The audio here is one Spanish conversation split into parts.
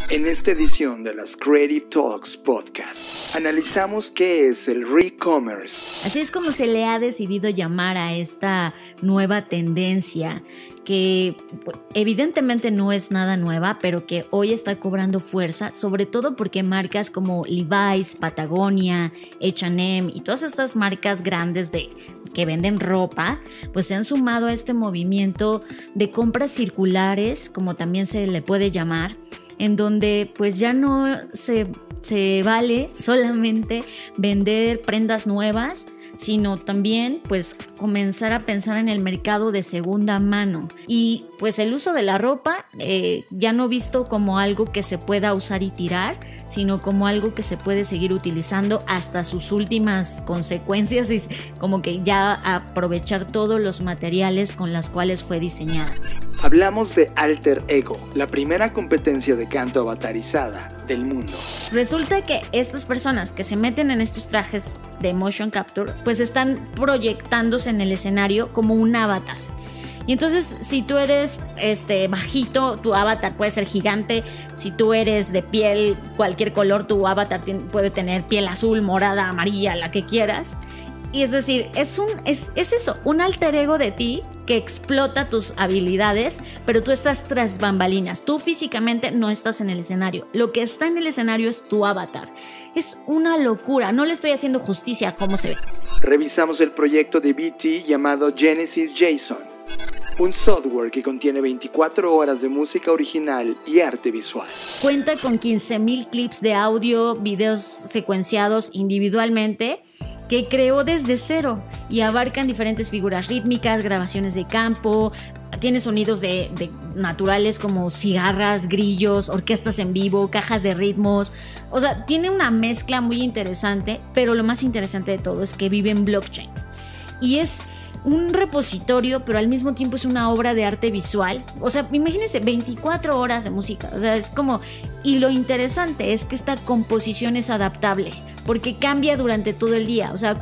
En esta edición de las Creative Talks Podcast, analizamos qué es el re-commerce. Así es como se le ha decidido llamar a esta nueva tendencia que evidentemente no es nada nueva, pero que hoy está cobrando fuerza, sobre todo porque marcas como Levi's, Patagonia, H&M y todas estas marcas grandes que venden ropa, pues se han sumado a este movimiento de compras circulares, como también se le puede llamar, en donde pues ya no se vale solamente vender prendas nuevas, sino también pues comenzar a pensar en el mercado de segunda mano. Y pues el uso de la ropa ya no visto como algo que se pueda usar y tirar, sino como algo que se puede seguir utilizando hasta sus últimas consecuencias, y como que ya aprovechar todos los materiales con los cuales fue diseñada. Hablamos de Alter Ego, la primera competencia de canto avatarizada del mundo. Resulta que estas personas que se meten en estos trajes de motion capture, pues están proyectándose en el escenario como un avatar. Y entonces, si tú eres bajito, tu avatar puede ser gigante. Si tú eres de piel, cualquier color, tu avatar puede tener piel azul, morada, amarilla, la que quieras. Y es decir, es eso, un alter ego de ti que explota tus habilidades, pero tú estás tras bambalinas. Tú físicamente no estás en el escenario. Lo que está en el escenario es tu avatar. Es una locura. No le estoy haciendo justicia a cómo se ve. Revisamos el proyecto de BT llamado Genesis JSON, un software que contiene 24 horas de música original y arte visual. Cuenta con 15,000 clips de audio, videos secuenciados individualmente, que creó desde cero y abarcan diferentes figuras rítmicas, grabaciones de campo, tiene sonidos de naturales como cigarras, grillos, orquestas en vivo, cajas de ritmos. O sea, tiene una mezcla muy interesante, pero lo más interesante de todo es que vive en blockchain. Y es un repositorio, pero al mismo tiempo es una obra de arte visual. O sea, imagínense 24 horas de música. O sea, es como... Y lo interesante es que esta composición es adaptable, porque cambia durante todo el día. O sea,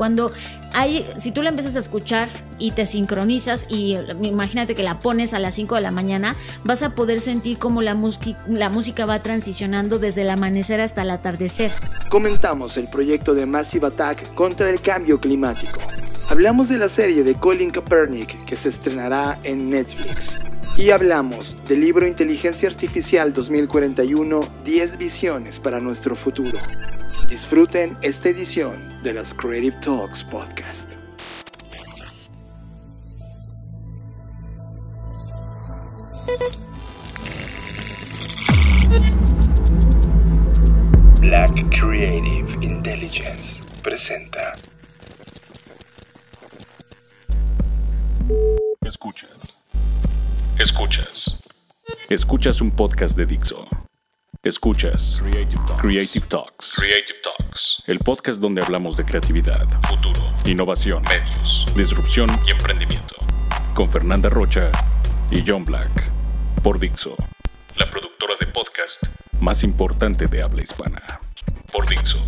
si tú la empiezas a escuchar y te sincronizas y imagínate que la pones a las 5 de la mañana, vas a poder sentir cómo la música va transicionando desde el amanecer hasta el atardecer. Comentamos el proyecto de Massive Attack contra el cambio climático. Hablamos de la serie de Colin Kaepernick que se estrenará en Netflix. Y hablamos del libro Inteligencia Artificial 2041, 10 visiones para nuestro futuro. Disfruten esta edición de las Creative Talks Podcast. Black Creative Intelligence presenta. Escuchas un podcast de Dixo. Escuchas Creative Talks. El podcast donde hablamos de creatividad, futuro, innovación, medios, disrupción y emprendimiento. Con Fernanda Rocha y John Black. Por Dixo, la productora de podcast más importante de habla hispana. Por Dixo.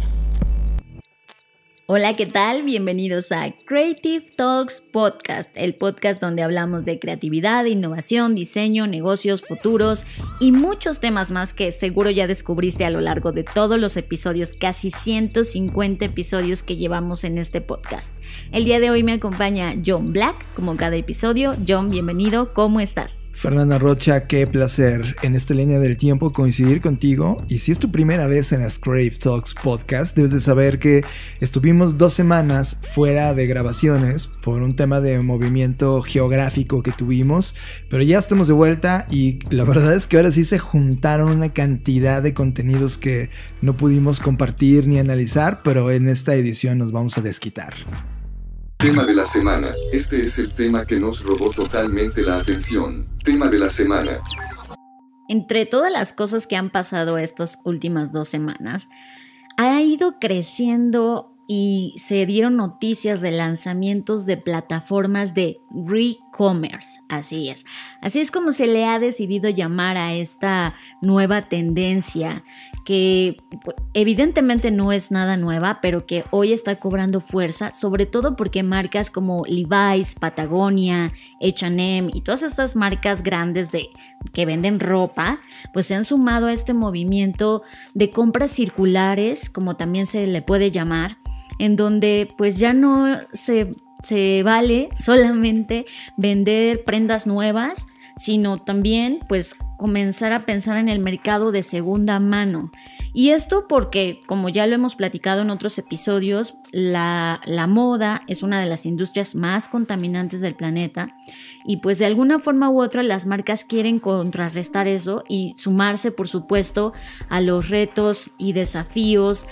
Hola, ¿qué tal? Bienvenidos a Creative Talks Podcast, el podcast donde hablamos de creatividad, innovación, diseño, negocios, futuros y muchos temas más que seguro ya descubriste a lo largo de todos los episodios, casi 150 episodios que llevamos en este podcast. El día de hoy me acompaña John Black, como cada episodio. John, bienvenido, ¿cómo estás? Fernanda Rocha, qué placer en esta línea del tiempo coincidir contigo. Y si es tu primera vez en las Creative Talks Podcast, debes de saber que estuvimos 2 semanas fuera de grabaciones por un tema de movimiento geográfico que tuvimos, pero ya estamos de vuelta y la verdad es que ahora sí se juntaron una cantidad de contenidos que no pudimos compartir ni analizar, pero en esta edición nos vamos a desquitar. Tema de la semana. Este es el tema que nos robó totalmente la atención. Tema de la semana. Entre todas las cosas que han pasado estas últimas 2 semanas, ha ido creciendo y se dieron noticias de lanzamientos de plataformas de Re-commerce, así es. Así es como se le ha decidido llamar a esta nueva tendencia que evidentemente no es nada nueva, pero que hoy está cobrando fuerza, sobre todo porque marcas como Levi's, Patagonia, H&M y todas estas marcas grandes que venden ropa, pues se han sumado a este movimiento de compras circulares, como también se le puede llamar, en donde pues ya no se vale solamente vender prendas nuevas, sino también pues comenzar a pensar en el mercado de segunda mano. Y esto porque, como ya lo hemos platicado en otros episodios, la moda es una de las industrias más contaminantes del planeta y pues de alguna forma u otra las marcas quieren contrarrestar eso y sumarse, por supuesto, a los retos y desafíos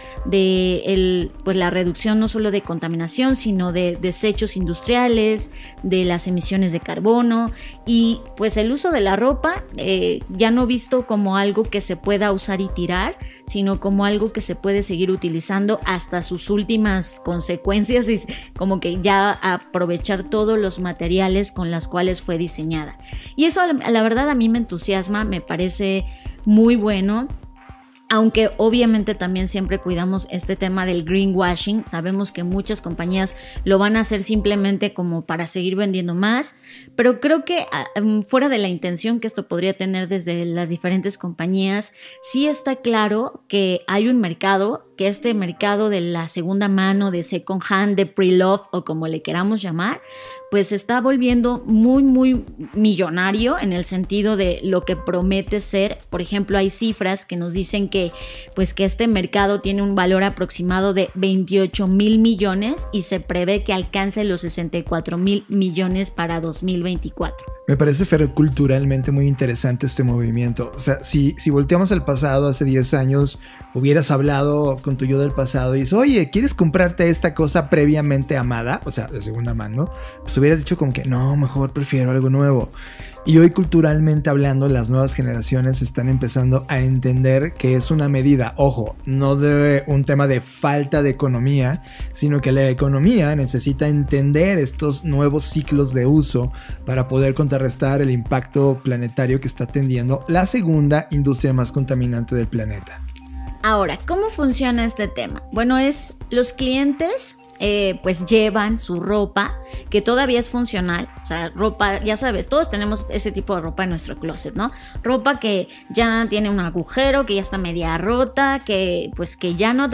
de pues la reducción no solo de contaminación, sino de desechos industriales, de las emisiones de carbono y pues el uso de la ropa ya no visto como algo que se pueda usar y tirar, sino como algo que se puede seguir utilizando hasta sus últimas consecuencias y como que ya aprovechar todos los materiales con los cuales fue diseñada. Y eso la verdad a mí me entusiasma, me parece muy bueno. Aunque obviamente también siempre cuidamos este tema del greenwashing, sabemos que muchas compañías lo van a hacer simplemente como para seguir vendiendo más, pero creo que fuera de la intención que esto podría tener desde las diferentes compañías, sí está claro que hay un mercado, que este mercado de la segunda mano, de second hand, de pre-love o como le queramos llamar, pues se está volviendo muy, muy millonario en el sentido de lo que promete ser. Por ejemplo, hay cifras que nos dicen que este mercado tiene un valor aproximado de 28,000 millones y se prevé que alcance los 64,000 millones para 2024. Me parece culturalmente muy interesante este movimiento. O sea, si volteamos al pasado, hace 10 años, hubieras hablado con tu yo del pasado y dices, oye, ¿quieres comprarte esta cosa previamente amada? O sea, de segunda mano. Pues hubieras dicho como que no, mejor prefiero algo nuevo. Y hoy culturalmente hablando, las nuevas generaciones están empezando a entender que es una medida, ojo, no de un tema de falta de economía, sino que la economía necesita entender estos nuevos ciclos de uso para poder contrarrestar el impacto planetario que está teniendo la segunda industria más contaminante del planeta. Ahora, ¿cómo funciona este tema? Bueno, los clientes pues llevan su ropa que todavía es funcional, o sea, ropa, ya sabes, todos tenemos ese tipo de ropa en nuestro closet, ¿no? Ropa que ya tiene un agujero, que ya está media rota, que pues que ya no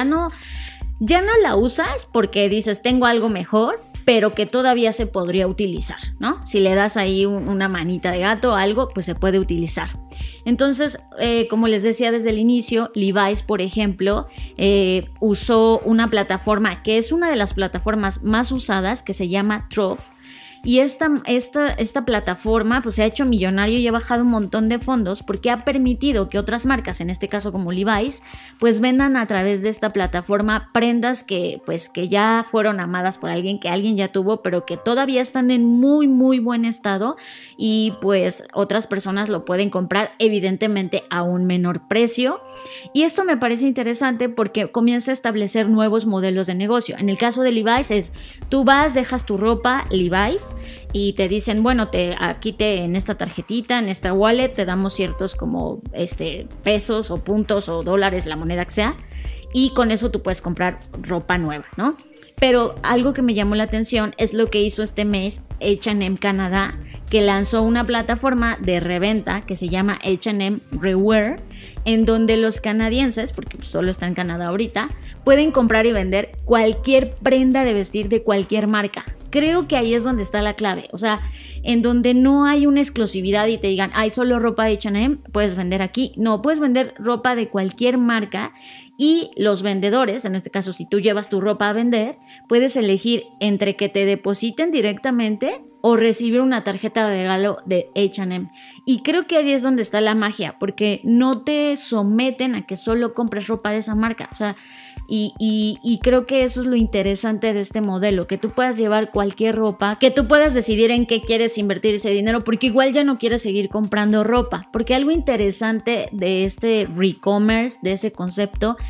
la usas porque dices tengo algo mejor, pero que todavía se podría utilizar, ¿no? Si le das ahí una manita de gato o algo, pues se puede utilizar. Entonces, como les decía desde el inicio, Levi's, por ejemplo, usó una plataforma que es una de las plataformas más usadas, que se llama Trove. Y esta plataforma pues se ha hecho millonario y ha bajado un montón de fondos porque ha permitido que otras marcas, en este caso como Levi's, pues vendan a través de esta plataforma prendas que ya fueron amadas por alguien, que alguien ya tuvo, pero que todavía están en muy muy buen estado y pues otras personas lo pueden comprar evidentemente a un menor precio. Y esto me parece interesante porque comienza a establecer nuevos modelos de negocio. En el caso de Levi's tú vas, dejas tu ropa Levi's y te dicen, bueno, aquí en esta tarjetita, en esta wallet, te damos ciertos como pesos o puntos o dólares, la moneda que sea, y con eso tú puedes comprar ropa nueva, ¿no? Pero algo que me llamó la atención es lo que hizo este mes H&M Canadá, que lanzó una plataforma de reventa que se llama H&M Rewear, en donde los canadienses, porque solo está en Canadá ahorita, pueden comprar y vender cualquier prenda de vestir de cualquier marca. Creo que ahí es donde está la clave, o sea, en donde no hay una exclusividad y te digan, hay solo ropa de H&M, puedes vender aquí. No, puedes vender ropa de cualquier marca y los vendedores, en este caso si tú llevas tu ropa a vender, puedes elegir entre que te depositen directamente o recibir una tarjeta de regalo de H&M. Y creo que ahí es donde está la magia, porque no te someten a que solo compres ropa de esa marca, o sea, y creo que eso es lo interesante de este modelo, que tú puedas llevar cualquier ropa, que tú puedas decidir en qué quieres invertir ese dinero, porque igual ya no quieres seguir comprando ropa, porque algo interesante de este re-commerce, de ese concepto,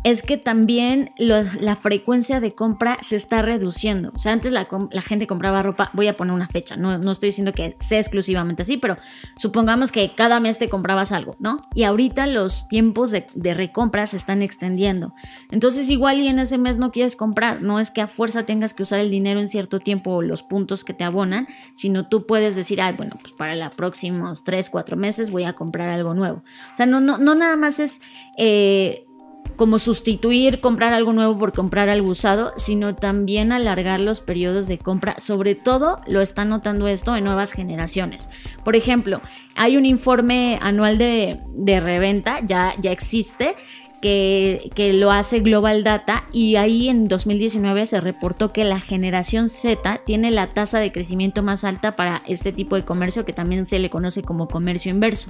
es que también la frecuencia de compra se está reduciendo. O sea, antes la gente compraba ropa, voy a poner una fecha, no estoy diciendo que sea exclusivamente así, pero supongamos que cada mes te comprabas algo, ¿no? Y ahorita los tiempos de recompra se están extendiendo. Entonces igual y en ese mes no quieres comprar, no es que a fuerza tengas que usar el dinero en cierto tiempo o los puntos que te abonan, sino tú puedes decir, bueno, pues para los próximos 3-4 meses voy a comprar algo nuevo. O sea, no nada más es como sustituir comprar algo nuevo por comprar algo usado, sino también alargar los periodos de compra. Sobre todo lo están notando esto en nuevas generaciones. Por ejemplo, hay un informe anual de reventa, ya existe, que lo hace Global Data, y ahí en 2019 se reportó que la generación Z tiene la tasa de crecimiento más alta para este tipo de comercio, que también se le conoce como comercio inverso.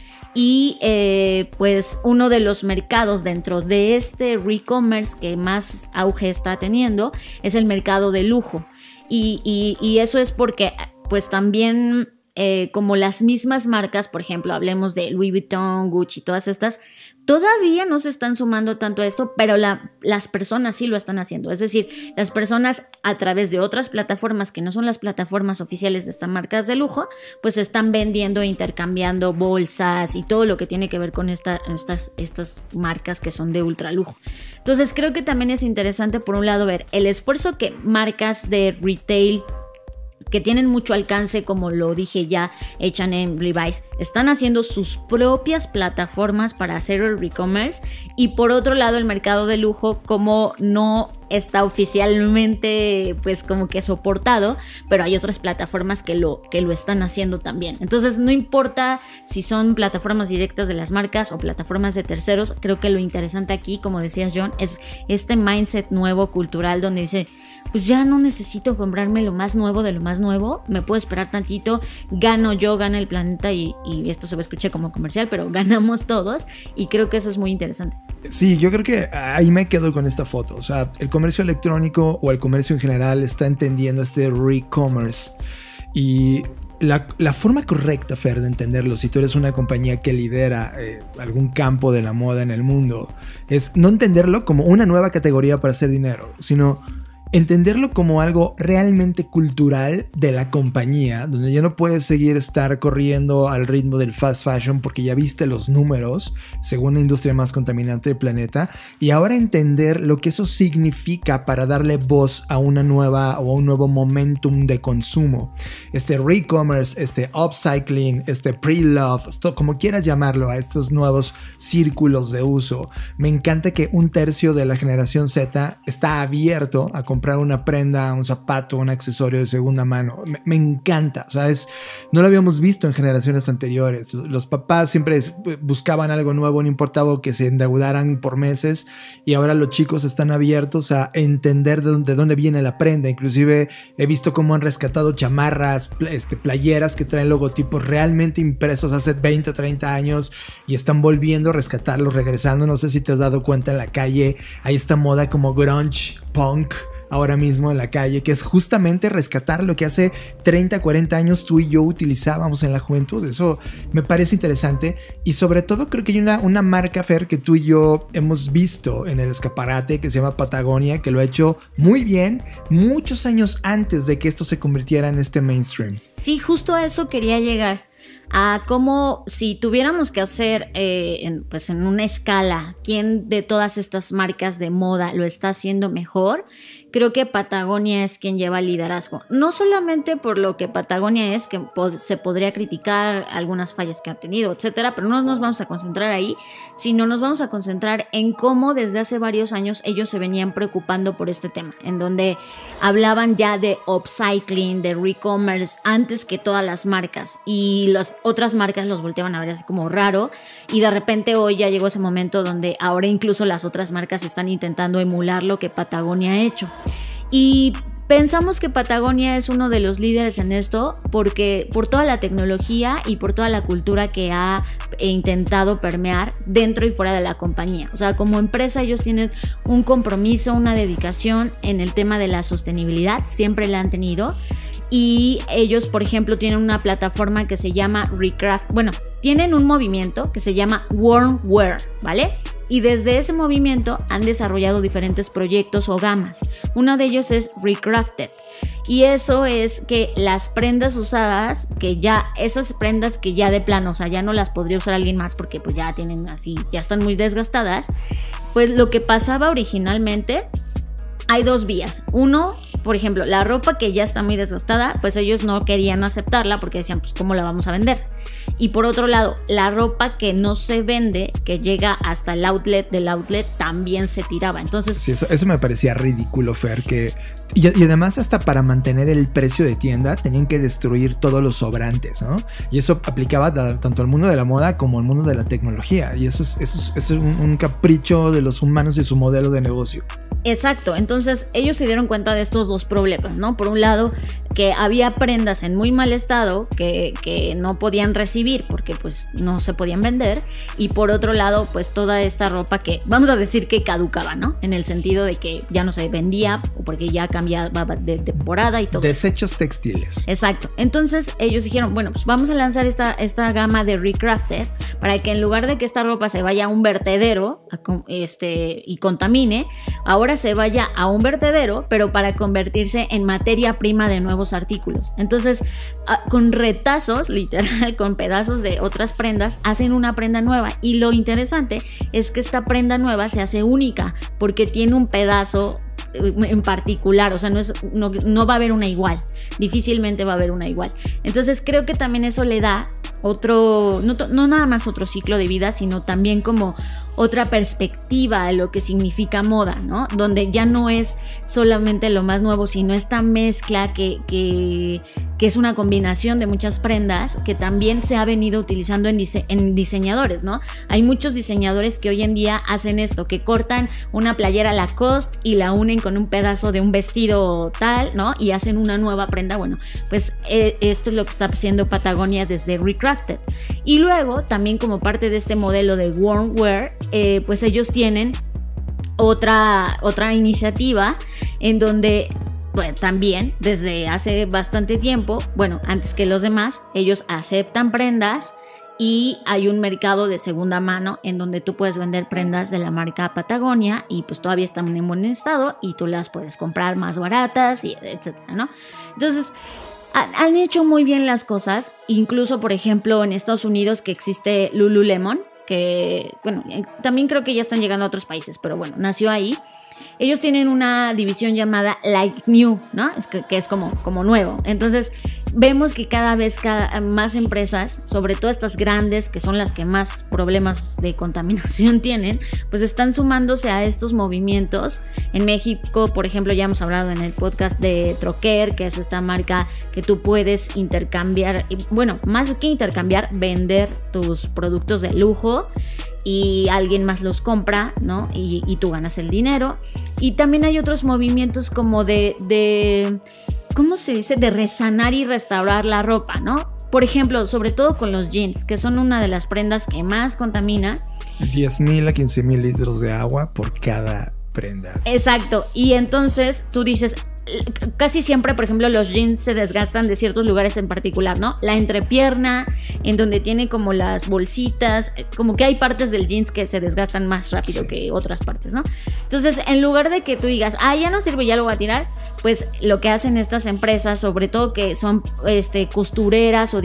Y pues uno de los mercados dentro de este re-commerce que más auge está teniendo es el mercado de lujo. Y eso es porque pues también como las mismas marcas, por ejemplo, hablemos de Louis Vuitton, Gucci, todas estas, todavía no se están sumando tanto a esto, pero las personas sí lo están haciendo. Es decir, las personas a través de otras plataformas que no son las plataformas oficiales de estas marcas de lujo, pues están vendiendo e intercambiando bolsas y todo lo que tiene que ver con estas marcas que son de ultra lujo. Entonces creo que también es interesante, por un lado, ver el esfuerzo que marcas de retail que tienen mucho alcance, como lo dije ya, H&M, Levi's, están haciendo sus propias plataformas para hacer el re-commerce, y por otro lado el mercado de lujo, como no está oficialmente pues como que soportado, pero hay otras plataformas que lo están haciendo también. Entonces no importa si son plataformas directas de las marcas o plataformas de terceros, creo que lo interesante aquí, como decías John, es este mindset nuevo cultural donde dice, pues ya no necesito comprarme lo más nuevo de lo más nuevo, me puedo esperar tantito, gano yo, gana el planeta, y esto se va a escuchar como comercial, pero ganamos todos, y creo que eso es muy interesante. Sí, yo creo que ahí me quedo con esta foto. O sea, el comercio electrónico o el comercio en general está entendiendo este re-commerce, y la forma correcta, Fer, de entenderlo, si tú eres una compañía que lidera algún campo de la moda en el mundo, es no entenderlo como una nueva categoría para hacer dinero, sino entenderlo como algo realmente cultural de la compañía, donde ya no puedes estar corriendo al ritmo del fast fashion porque ya viste los números, según la industria más contaminante del planeta, y ahora entender lo que eso significa para darle voz a una nueva o a un nuevo momentum de consumo. Este re-commerce, este upcycling, este pre-love, como quieras llamarlo, a estos nuevos círculos de uso. Me encanta que 1/3 de la generación Z está abierto a comprar una prenda, un zapato, un accesorio de segunda mano. Me encanta. O sea, no lo habíamos visto en generaciones anteriores. Los papás siempre buscaban algo nuevo, no importaba que se endeudaran por meses, y ahora los chicos están abiertos a entender de dónde viene la prenda. Inclusive he visto cómo han rescatado chamarras, playeras que traen logotipos realmente impresos hace 20 o 30 años, y están volviendo a rescatarlos, regresando. No sé si te has dado cuenta, en la calle hay esta moda como grunge, punk, ahora mismo en la calle, que es justamente rescatar lo que hace 30, 40 años tú y yo utilizábamos en la juventud. Eso me parece interesante, y sobre todo creo que hay una marca, Fer, que tú y yo hemos visto en el escaparate, que se llama Patagonia, que lo ha hecho muy bien muchos años antes de que esto se convirtiera en este mainstream. Sí, justo a eso quería llegar. A cómo, si tuviéramos que hacer en una escala, quién de todas estas marcas de moda lo está haciendo mejor, creo que Patagonia es quien lleva el liderazgo. No solamente por lo que Patagonia es, que se podría criticar algunas fallas que ha tenido, etcétera, pero no nos vamos a concentrar ahí, sino nos vamos a concentrar en cómo desde hace varios años ellos se venían preocupando por este tema, en donde hablaban ya de upcycling, de re-commerce, antes que todas las marcas, y las otras marcas los volteaban a ver así como raro, y de repente hoy ya llegó ese momento donde ahora incluso las otras marcas están intentando emular lo que Patagonia ha hecho. Y pensamos que Patagonia es uno de los líderes en esto porque por toda la tecnología y por toda la cultura que ha intentado permear dentro y fuera de la compañía. O sea, como empresa ellos tienen un compromiso, una dedicación en el tema de la sostenibilidad, siempre la han tenido. Y ellos, por ejemplo, tienen una plataforma que se llama Recraft. Bueno, tienen un movimiento que se llama Warm Wear, ¿vale? Y desde ese movimiento han desarrollado diferentes proyectos o gamas. Uno de ellos es Recrafted. Y eso es que las prendas usadas, que ya, esas prendas que ya de plano, o sea, ya no las podría usar alguien más porque pues ya tienen así, ya están muy desgastadas, pues lo que pasaba originalmente, hay dos vías. Uno, por ejemplo, la ropa que ya está muy desgastada, pues ellos no querían aceptarla porque decían, pues ¿cómo la vamos a vender? Y por otro lado, la ropa que no se vende, que llega hasta el outlet del outlet, también se tiraba. Entonces, sí, eso me parecía ridículo, Fer, que y además hasta para mantener el precio de tienda tenían que destruir todos los sobrantes, ¿no? Y eso aplicaba tanto al mundo de la moda como al mundo de la tecnología. Y eso es un capricho de los humanos y su modelo de negocio. Exacto, entonces ellos se dieron cuenta de estos dos problemas, ¿no? Por un lado, que había prendas en muy mal estado que no podían recibir porque pues no se podían vender, y por otro lado pues toda esta ropa que vamos a decir que caducaba, ¿no? En el sentido de que ya no se vendía porque ya cambiaba de temporada y todo. Desechos textiles. Exacto, entonces ellos dijeron, bueno, pues vamos a lanzar esta gama de Recrafted para que en lugar de que esta ropa se vaya a un vertedero y contamine, ahora se vaya a un vertedero pero para convertirse en materia prima de nuevos artículos. Entonces, con retazos, literal, con pedazos de otras prendas, hacen una prenda nueva. Y lo interesante es que esta prenda nueva se hace única porque tiene un pedazo en particular, o sea, no va a haber una igual, difícilmente va a haber una igual. Entonces creo que también eso le da otro, no nada más otro ciclo de vida, sino también como otra perspectiva de lo que significa moda, ¿no? Donde ya no es solamente lo más nuevo, sino esta mezcla que es una combinación de muchas prendas que también se ha venido utilizando en diseñadores, ¿no? Hay muchos diseñadores que hoy en día hacen esto, que cortan una playera Lacoste y la unen con un pedazo de un vestido tal, ¿no? Y hacen una nueva prenda. Bueno, pues esto es lo que está haciendo Patagonia desde Recrafted. Y luego, también como parte de este modelo de warm wear, pues ellos tienen otra iniciativa en donde pues, también desde hace bastante tiempo, bueno, antes que los demás, ellos aceptan prendas y hay un mercado de segunda mano en donde tú puedes vender prendas de la marca Patagonia y pues todavía están en buen estado y tú las puedes comprar más baratas y etcétera, ¿no? Entonces han hecho muy bien las cosas, incluso por ejemplo en Estados Unidos que existe Lululemon, que bueno, también creo que ya están llegando a otros países, pero bueno, nació ahí. Ellos tienen una división llamada Like New, ¿no? Que es como nuevo. Entonces vemos que cada vez más empresas, sobre todo estas grandes, que son las que más problemas de contaminación tienen, pues están sumándose a estos movimientos. En México, por ejemplo, ya hemos hablado en el podcast de Troquer, que es esta marca que tú puedes intercambiar, bueno, más que intercambiar, vender tus productos de lujo y alguien más los compra, ¿no? Y tú ganas el dinero. Y también hay otros movimientos como de ¿cómo se dice? De resanar y restaurar la ropa, ¿no? Por ejemplo, sobre todo con los jeans, que son una de las prendas que más contamina. 10,000 a 15,000 litros de agua por cada prenda. Exacto. Y entonces tú dices, casi siempre, por ejemplo, los jeans se desgastan de ciertos lugares en particular, ¿no? La entrepierna, en donde tiene como las bolsitas, como que hay partes del jeans que se desgastan más rápido sí, que otras partes, ¿no? Entonces, en lugar de que tú digas, ya no sirve, ya lo voy a tirar, pues lo que hacen estas empresas, sobre todo que son costureras o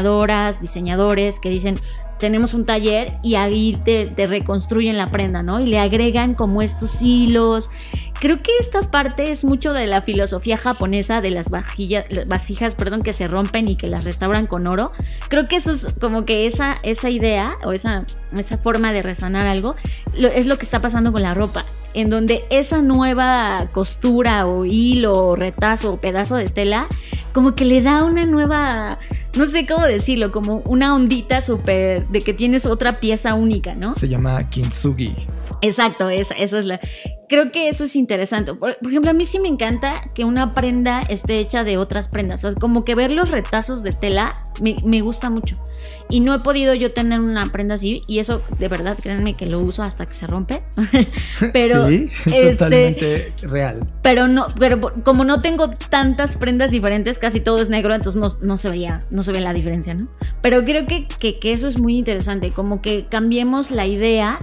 diseñadores que dicen, tenemos un taller y ahí te reconstruyen la prenda, ¿no? Y le agregan como estos hilos. Creo que esta parte es mucho de la filosofía japonesa de las vasijas, que se rompen y que las restauran con oro. Creo que eso es como que esa idea o esa forma de resanar algo es lo que está pasando con la ropa, en donde esa nueva costura o hilo o retazo o pedazo de tela como que le da una nueva, no sé cómo decirlo, como una ondita súper de que tienes otra pieza única, ¿no? Se llama kintsugi. Exacto, esa es la... Creo que eso es interesante. Por ejemplo, a mí sí me encanta que una prenda esté hecha de otras prendas. O sea, como que ver los retazos de tela me gusta mucho. Y no he podido yo tener una prenda así. Y eso, de verdad, créanme que lo uso hasta que se rompe. Pero, sí, totalmente real. Pero como no tengo tantas prendas diferentes, casi todo es negro, entonces no se ve la diferencia, ¿no? Pero creo que eso es muy interesante. Como que cambiemos la idea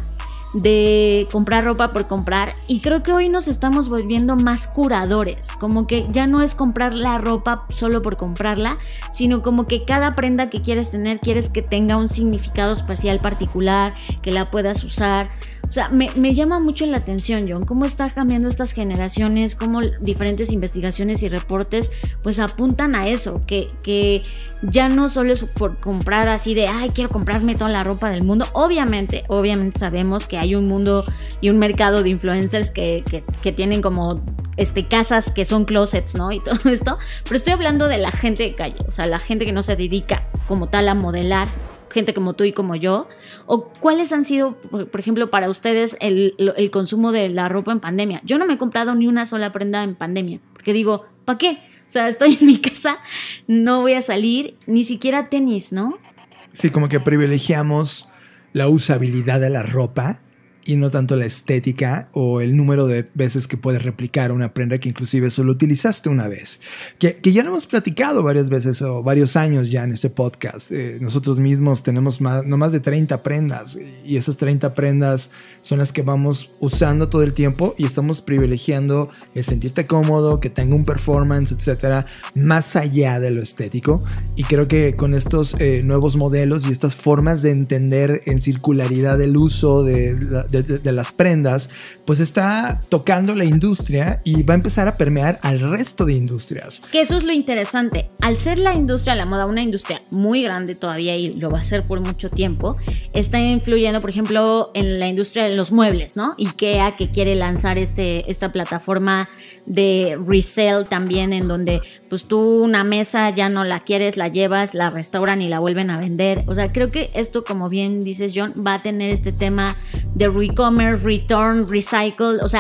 de comprar ropa por comprar, y creo que hoy nos estamos volviendo más curadores, como que ya no es comprar la ropa solo por comprarla, sino como que cada prenda que quieres tener, quieres que tenga un significado espacial particular, que la puedas usar. O sea, me llama mucho la atención, John, cómo está cambiando estas generaciones, cómo diferentes investigaciones y reportes pues apuntan a eso, que ya no solo es por comprar así de, ay, quiero comprarme toda la ropa del mundo. Obviamente sabemos que hay un mundo y un mercado de influencers que tienen como casas que son closets, ¿no? Y todo esto, pero estoy hablando de la gente de calle, o sea, la gente que no se dedica como tal a modelar, gente como tú y como yo. ¿O cuáles han sido, por ejemplo, para ustedes el consumo de la ropa en pandemia? Yo no me he comprado ni una sola prenda en pandemia, porque digo, ¿para qué? O sea, estoy en mi casa, no voy a salir, ni siquiera tenis, ¿no? Sí, como que privilegiamos la usabilidad de la ropa y no tanto la estética o el número de veces que puedes replicar una prenda que inclusive solo utilizaste una vez. Que ya lo hemos platicado varias veces o varios años ya en este podcast. Nosotros mismos tenemos no más de 30 prendas y esas 30 prendas son las que vamos usando todo el tiempo y estamos privilegiando el sentirte cómodo, que tenga un performance, etcétera, más allá de lo estético. Y creo que con estos nuevos modelos y estas formas de entender en circularidad el uso de las prendas, pues está tocando la industria y va a empezar a permear al resto de industrias. Que eso es lo interesante. Al ser la industria de la moda una industria muy grande todavía, y lo va a ser por mucho tiempo, está influyendo, por ejemplo, en la industria de los muebles, ¿no? IKEA, que quiere lanzar esta plataforma de resell también, en donde pues tú una mesa ya no la quieres, la llevas, la restauran y la vuelven a vender. O sea, creo que esto, como bien dices, John, va a tener este tema de e-commerce, return, recycle, o sea,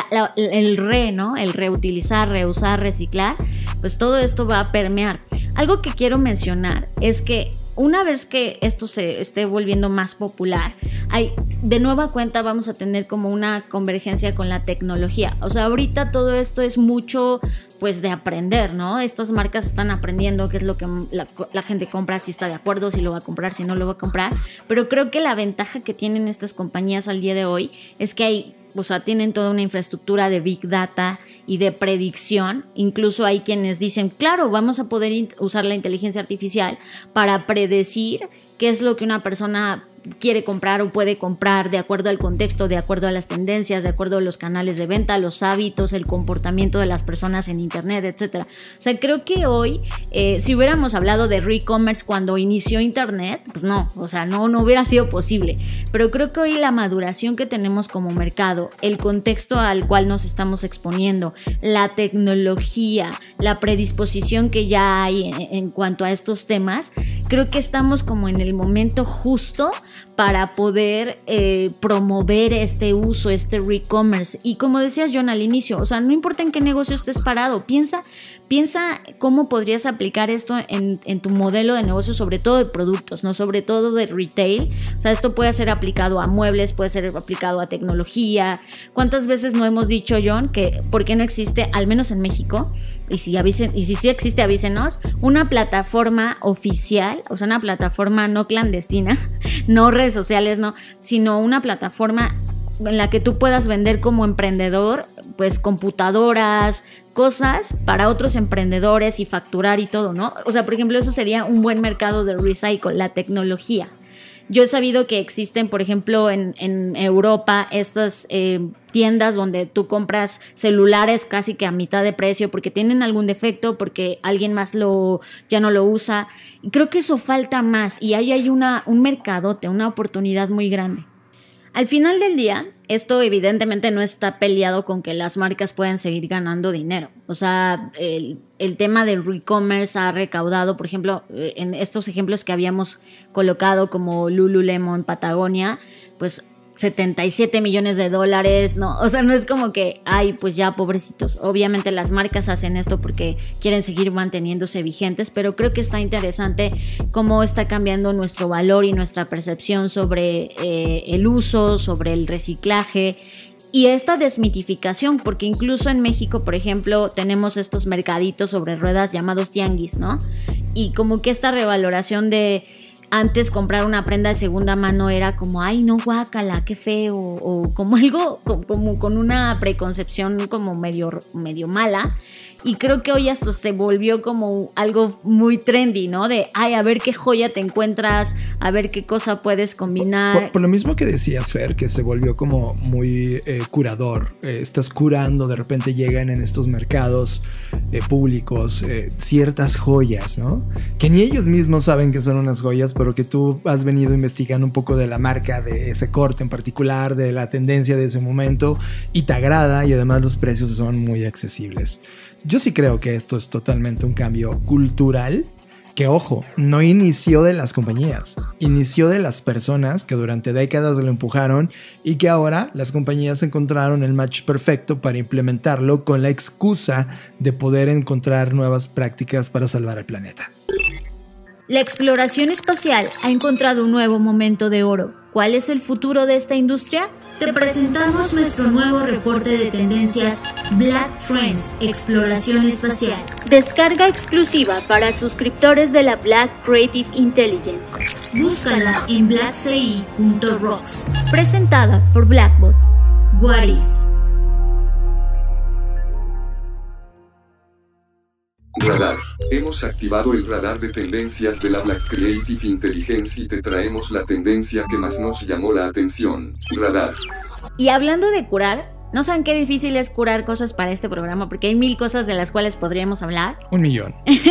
¿no? El reutilizar, reusar, reciclar, pues todo esto va a permear. Algo que quiero mencionar es que una vez que esto se esté volviendo más popular, de nueva cuenta vamos a tener como una convergencia con la tecnología. O sea, ahorita todo esto es mucho pues de aprender, ¿no? Estas marcas están aprendiendo qué es lo que la gente compra, si está de acuerdo, si lo va a comprar, si no lo va a comprar. Pero creo que la ventaja que tienen estas compañías al día de hoy es que tienen toda una infraestructura de Big Data y de predicción. Incluso hay quienes dicen, claro, vamos a poder usar la inteligencia artificial para predecir qué es lo que una persona quiere comprar o puede comprar de acuerdo al contexto, de acuerdo a las tendencias, de acuerdo a los canales de venta, los hábitos, el comportamiento de las personas en internet, etcétera. O sea, creo que hoy, si hubiéramos hablado de e-commerce cuando inició internet, pues no, o sea, no hubiera sido posible. Pero creo que hoy la maduración que tenemos como mercado, el contexto al cual nos estamos exponiendo, la tecnología, la predisposición que ya hay en cuanto a estos temas, creo que estamos como en el momento justo para poder promover este uso, este e-commerce. Y como decías, John, al inicio, o sea, no importa en qué negocio estés parado, piensa cómo podrías aplicar esto en tu modelo de negocio, sobre todo de productos, no sobre todo de retail. O sea, esto puede ser aplicado a muebles, puede ser aplicado a tecnología. ¿Cuántas veces no hemos dicho, John, que por qué no existe, al menos en México, y si sí existe, avísenos, una plataforma oficial, o sea, una plataforma no clandestina, no redes sociales, no, sino una plataforma en la que tú puedas vender como emprendedor, pues computadoras, cosas para otros emprendedores y facturar y todo, ¿no? O sea, por ejemplo, eso sería un buen mercado de recycle, la tecnología. Yo he sabido que existen, por ejemplo, en Europa estas tiendas donde tú compras celulares casi que a mitad de precio porque tienen algún defecto, porque alguien más ya no lo usa. Y creo que eso falta más y ahí hay un mercadote, una oportunidad muy grande. Al final del día, esto evidentemente no está peleado con que las marcas puedan seguir ganando dinero. O sea, el tema del e-commerce ha recaudado, por ejemplo, en estos ejemplos que habíamos colocado como Lululemon, Patagonia, pues $77 millones, ¿no? O sea, no es como que, ay, pues ya, pobrecitos. Obviamente las marcas hacen esto porque quieren seguir manteniéndose vigentes, pero creo que está interesante cómo está cambiando nuestro valor y nuestra percepción sobre el uso, sobre el reciclaje y esta desmitificación, porque incluso en México, por ejemplo, tenemos estos mercaditos sobre ruedas llamados tianguis, ¿no? Y como que esta revaloración de antes comprar una prenda de segunda mano era como, ay, no, guácala, qué feo, o como algo, como con una preconcepción como medio mala. Y creo que hoy hasta se volvió como algo muy trendy, ¿no? De, ay, a ver qué joya te encuentras, a ver qué cosa puedes combinar. Por lo mismo que decías, Fer, que se volvió como muy curador. Estás curando, de repente llegan en estos mercados públicos ciertas joyas, ¿no? Que ni ellos mismos saben que son unas joyas, pero que tú has venido investigando un poco de la marca, de ese corte en particular, de la tendencia de ese momento, y te agrada, y además los precios son muy accesibles. Yo sí creo que esto es totalmente un cambio cultural que, ojo, no inició de las compañías, inició de las personas que durante décadas lo empujaron y que ahora las compañías encontraron el match perfecto para implementarlo con la excusa de poder encontrar nuevas prácticas para salvar al planeta. La exploración espacial ha encontrado un nuevo momento de oro. ¿Cuál es el futuro de esta industria? Te presentamos nuestro nuevo reporte de tendencias Black Trends Exploración Espacial. Descarga exclusiva para suscriptores de la Black Creative Intelligence. Búscala en blackci.rocks. Presentada por Blackbot. What If. Radar. Hemos activado el radar de tendencias de la Black Creative Intelligence y te traemos la tendencia que más nos llamó la atención. Radar. Y hablando de curar, no saben qué difícil es curar cosas para este programa, porque hay 1000 cosas de las cuales podríamos hablar. 1,000,000.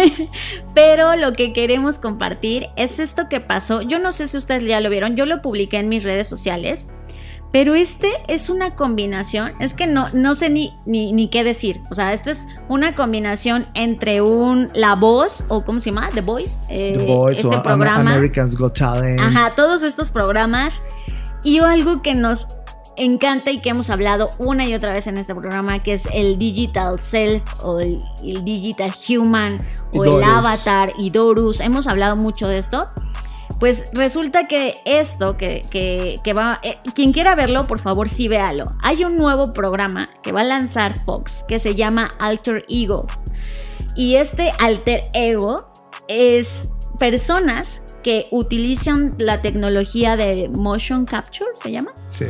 Pero lo que queremos compartir es esto que pasó. Yo no sé si ustedes ya lo vieron, yo lo publiqué en mis redes sociales. Pero es una combinación, es que no sé ni qué decir. O sea, esta es una combinación entre La Voz, o ¿cómo se llama? The Voice. The Voice o programa. America's Got Talent. Ajá, todos estos programas. Y algo que nos encanta y que hemos hablado una y otra vez en este programa, que es el Digital Self o el Digital Human o el Avatar y Dorus. Hemos hablado mucho de esto. Pues resulta que esto que va... quien quiera verlo, por favor, sí véalo. Hay un nuevo programa que va a lanzar Fox que se llama Alter Ego. Y este Alter Ego es personas que utilizan la tecnología de motion capture, ¿se llama? Sí.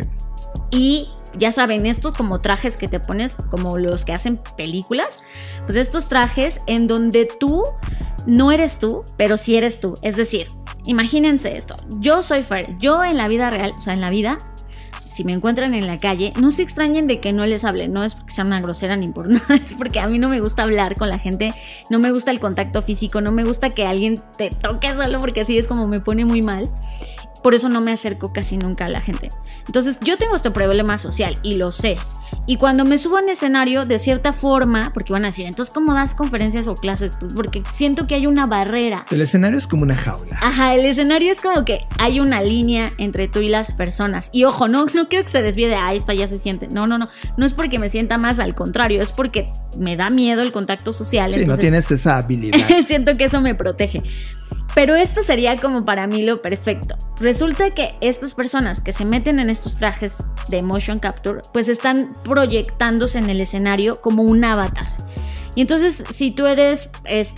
Y ya saben, estos como trajes que te pones, como los que hacen películas, pues estos trajes en donde tú no eres tú, pero sí eres tú. Es decir, imagínense esto, yo soy Fer, yo en la vida real, o sea, en la vida, si me encuentran en la calle, no se extrañen de que no les hable, no es porque sea una grosera ni por nada, es porque a mí no me gusta hablar con la gente, no me gusta el contacto físico, no me gusta que alguien te toque solo porque así es como me pone muy mal. Por eso no me acerco casi nunca a la gente. Entonces yo tengo este problema social y lo sé. Y cuando me subo en escenario, de cierta forma, porque van a decir, entonces ¿cómo das conferencias o clases? Pues porque siento que hay una barrera. El escenario es como una jaula. Ajá, el escenario es como que hay una línea entre tú y las personas. Y ojo, no quiero que se desvíe de, esta ya se siente. No es porque me sienta más, al contrario, es porque me da miedo el contacto social. Sí, entonces, no tienes esa habilidad. Siento que eso me protege. Pero esto sería como para mí lo perfecto. Resulta que estas personas que se meten en estos trajes de motion capture, pues están proyectándose en el escenario como un avatar. Y entonces, si tú eres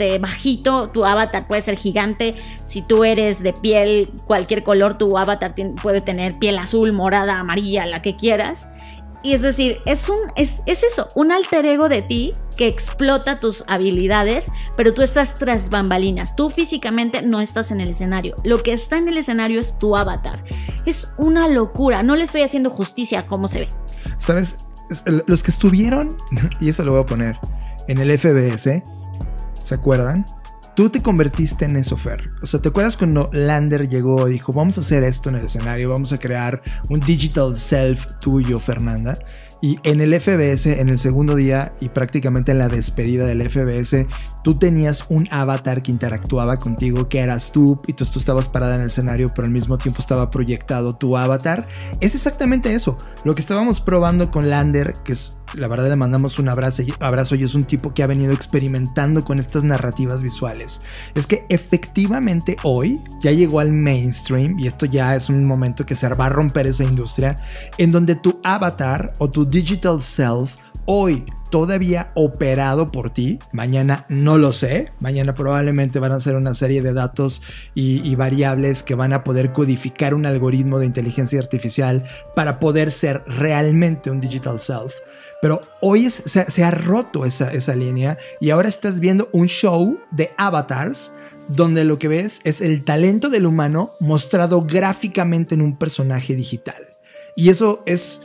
bajito, tu avatar puede ser gigante. Si tú eres de piel, cualquier color, tu avatar puede tener piel azul, morada, amarilla, la que quieras. Y es decir, es eso, un alter ego de ti que explota tus habilidades, pero tú estás tras bambalinas. Tú físicamente no estás en el escenario. Lo que está en el escenario es tu avatar. Es una locura. No le estoy haciendo justicia a cómo se ve. ¿Sabes? Los que estuvieron, y eso lo voy a poner, en el FBS, ¿se acuerdan? Tú te convertiste en eso, Fer. O sea, ¿te acuerdas cuando Lander llegó y dijo, vamos a hacer esto en el escenario, vamos a crear un digital self tuyo, Fernanda? Y en el FBS, en el segundo día y prácticamente en la despedida del FBS, tú tenías un avatar que interactuaba contigo, que eras tú, y tú estabas parada en el escenario, pero al mismo tiempo estaba proyectado tu avatar. Es exactamente eso, lo que estábamos probando con Lander, que es, la verdad, le mandamos un abrazo y es un tipo que ha venido experimentando con estas narrativas visuales. Es que efectivamente hoy ya llegó al mainstream, y esto ya es un momento que se va a romper esa industria, en donde tu avatar o tu digital self hoy todavía operado por ti. Mañana no lo sé. Mañana probablemente van a ser una serie de datos y variables que van a poder codificar un algoritmo de inteligencia artificial para poder ser realmente un digital self. Pero hoy se ha roto esa línea y ahora estás viendo un show de avatars donde lo que ves es el talento del humano mostrado gráficamente en un personaje digital. Y eso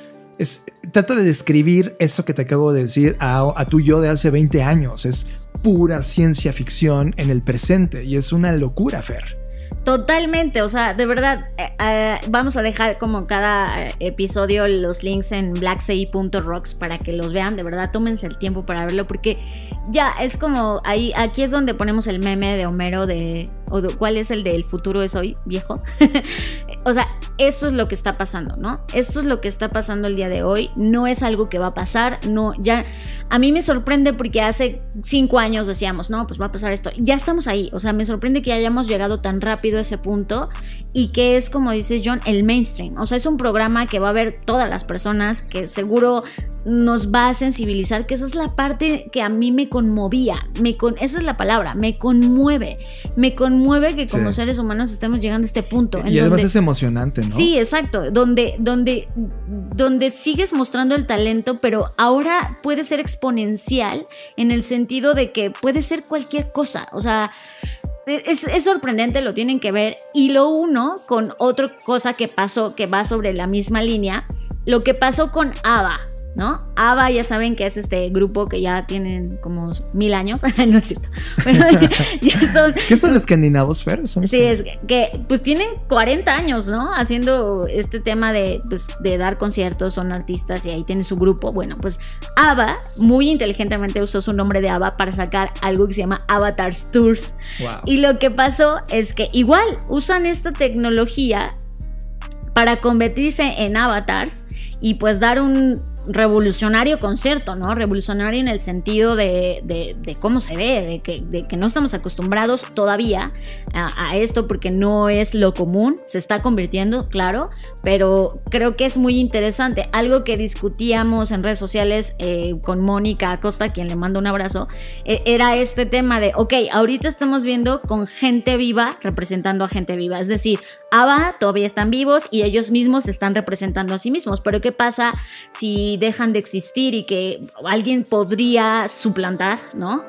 trata de describir eso que te acabo de decir a tu yo de hace 20 años. Es pura ciencia ficción en el presente y es una locura, Fer. Totalmente, o sea, de verdad, vamos a dejar como cada episodio los links en blacksea.rocks para que los vean, de verdad, tómense el tiempo para verlo, porque ya es como, aquí es donde ponemos el meme de Homero ¿cuál es el del futuro es hoy, viejo? O sea, esto es lo que está pasando, ¿no? Esto es lo que está pasando el día de hoy, no es algo que va a pasar, no, ya, a mí me sorprende porque hace 5 años decíamos, no, pues va a pasar esto, ya estamos ahí, o sea, me sorprende que hayamos llegado tan rápido a ese punto y que es, como dices John, el mainstream, o sea, es un programa que va a ver todas las personas, que seguro nos va a sensibilizar, que esa es la parte que a mí me conmovía, esa es la palabra, me conmueve que como seres humanos estemos llegando a este punto. Y además es emocionante, ¿no? Sí, exacto, donde sigues mostrando el talento, pero ahora puede ser exponencial en el sentido de que puede ser cualquier cosa, o sea, es sorprendente, lo tienen que ver. Y lo uno con otra cosa que pasó, que va sobre la misma línea, lo que pasó con ABBA, ¿no? ABBA, ya saben que es este grupo que ya tienen como 1000 años. No es cierto. Pero ya son, ¿qué son los escandinavos, Fer? Sí, es que pues tienen 40 años, ¿no? Haciendo este tema de dar conciertos, son artistas y ahí tienen su grupo. Bueno, pues ABBA muy inteligentemente usó su nombre de ABBA para sacar algo que se llama Avatars Tours. Wow. Y lo que pasó es que igual usan esta tecnología para convertirse en avatars y pues dar un revolucionario concierto, ¿no? Revolucionario en el sentido de cómo se ve, de que no estamos acostumbrados todavía a esto, porque no es lo común, se está convirtiendo, claro, pero creo que es muy interesante. Algo que discutíamos en redes sociales con Mónica Acosta, a quien le mando un abrazo, era este tema de, ok, ahorita estamos viendo con gente viva representando a gente viva, es decir, ABBA todavía están vivos y ellos mismos se están representando a sí mismos, pero ¿qué pasa si dejan de existir y que alguien podría suplantar, ¿no?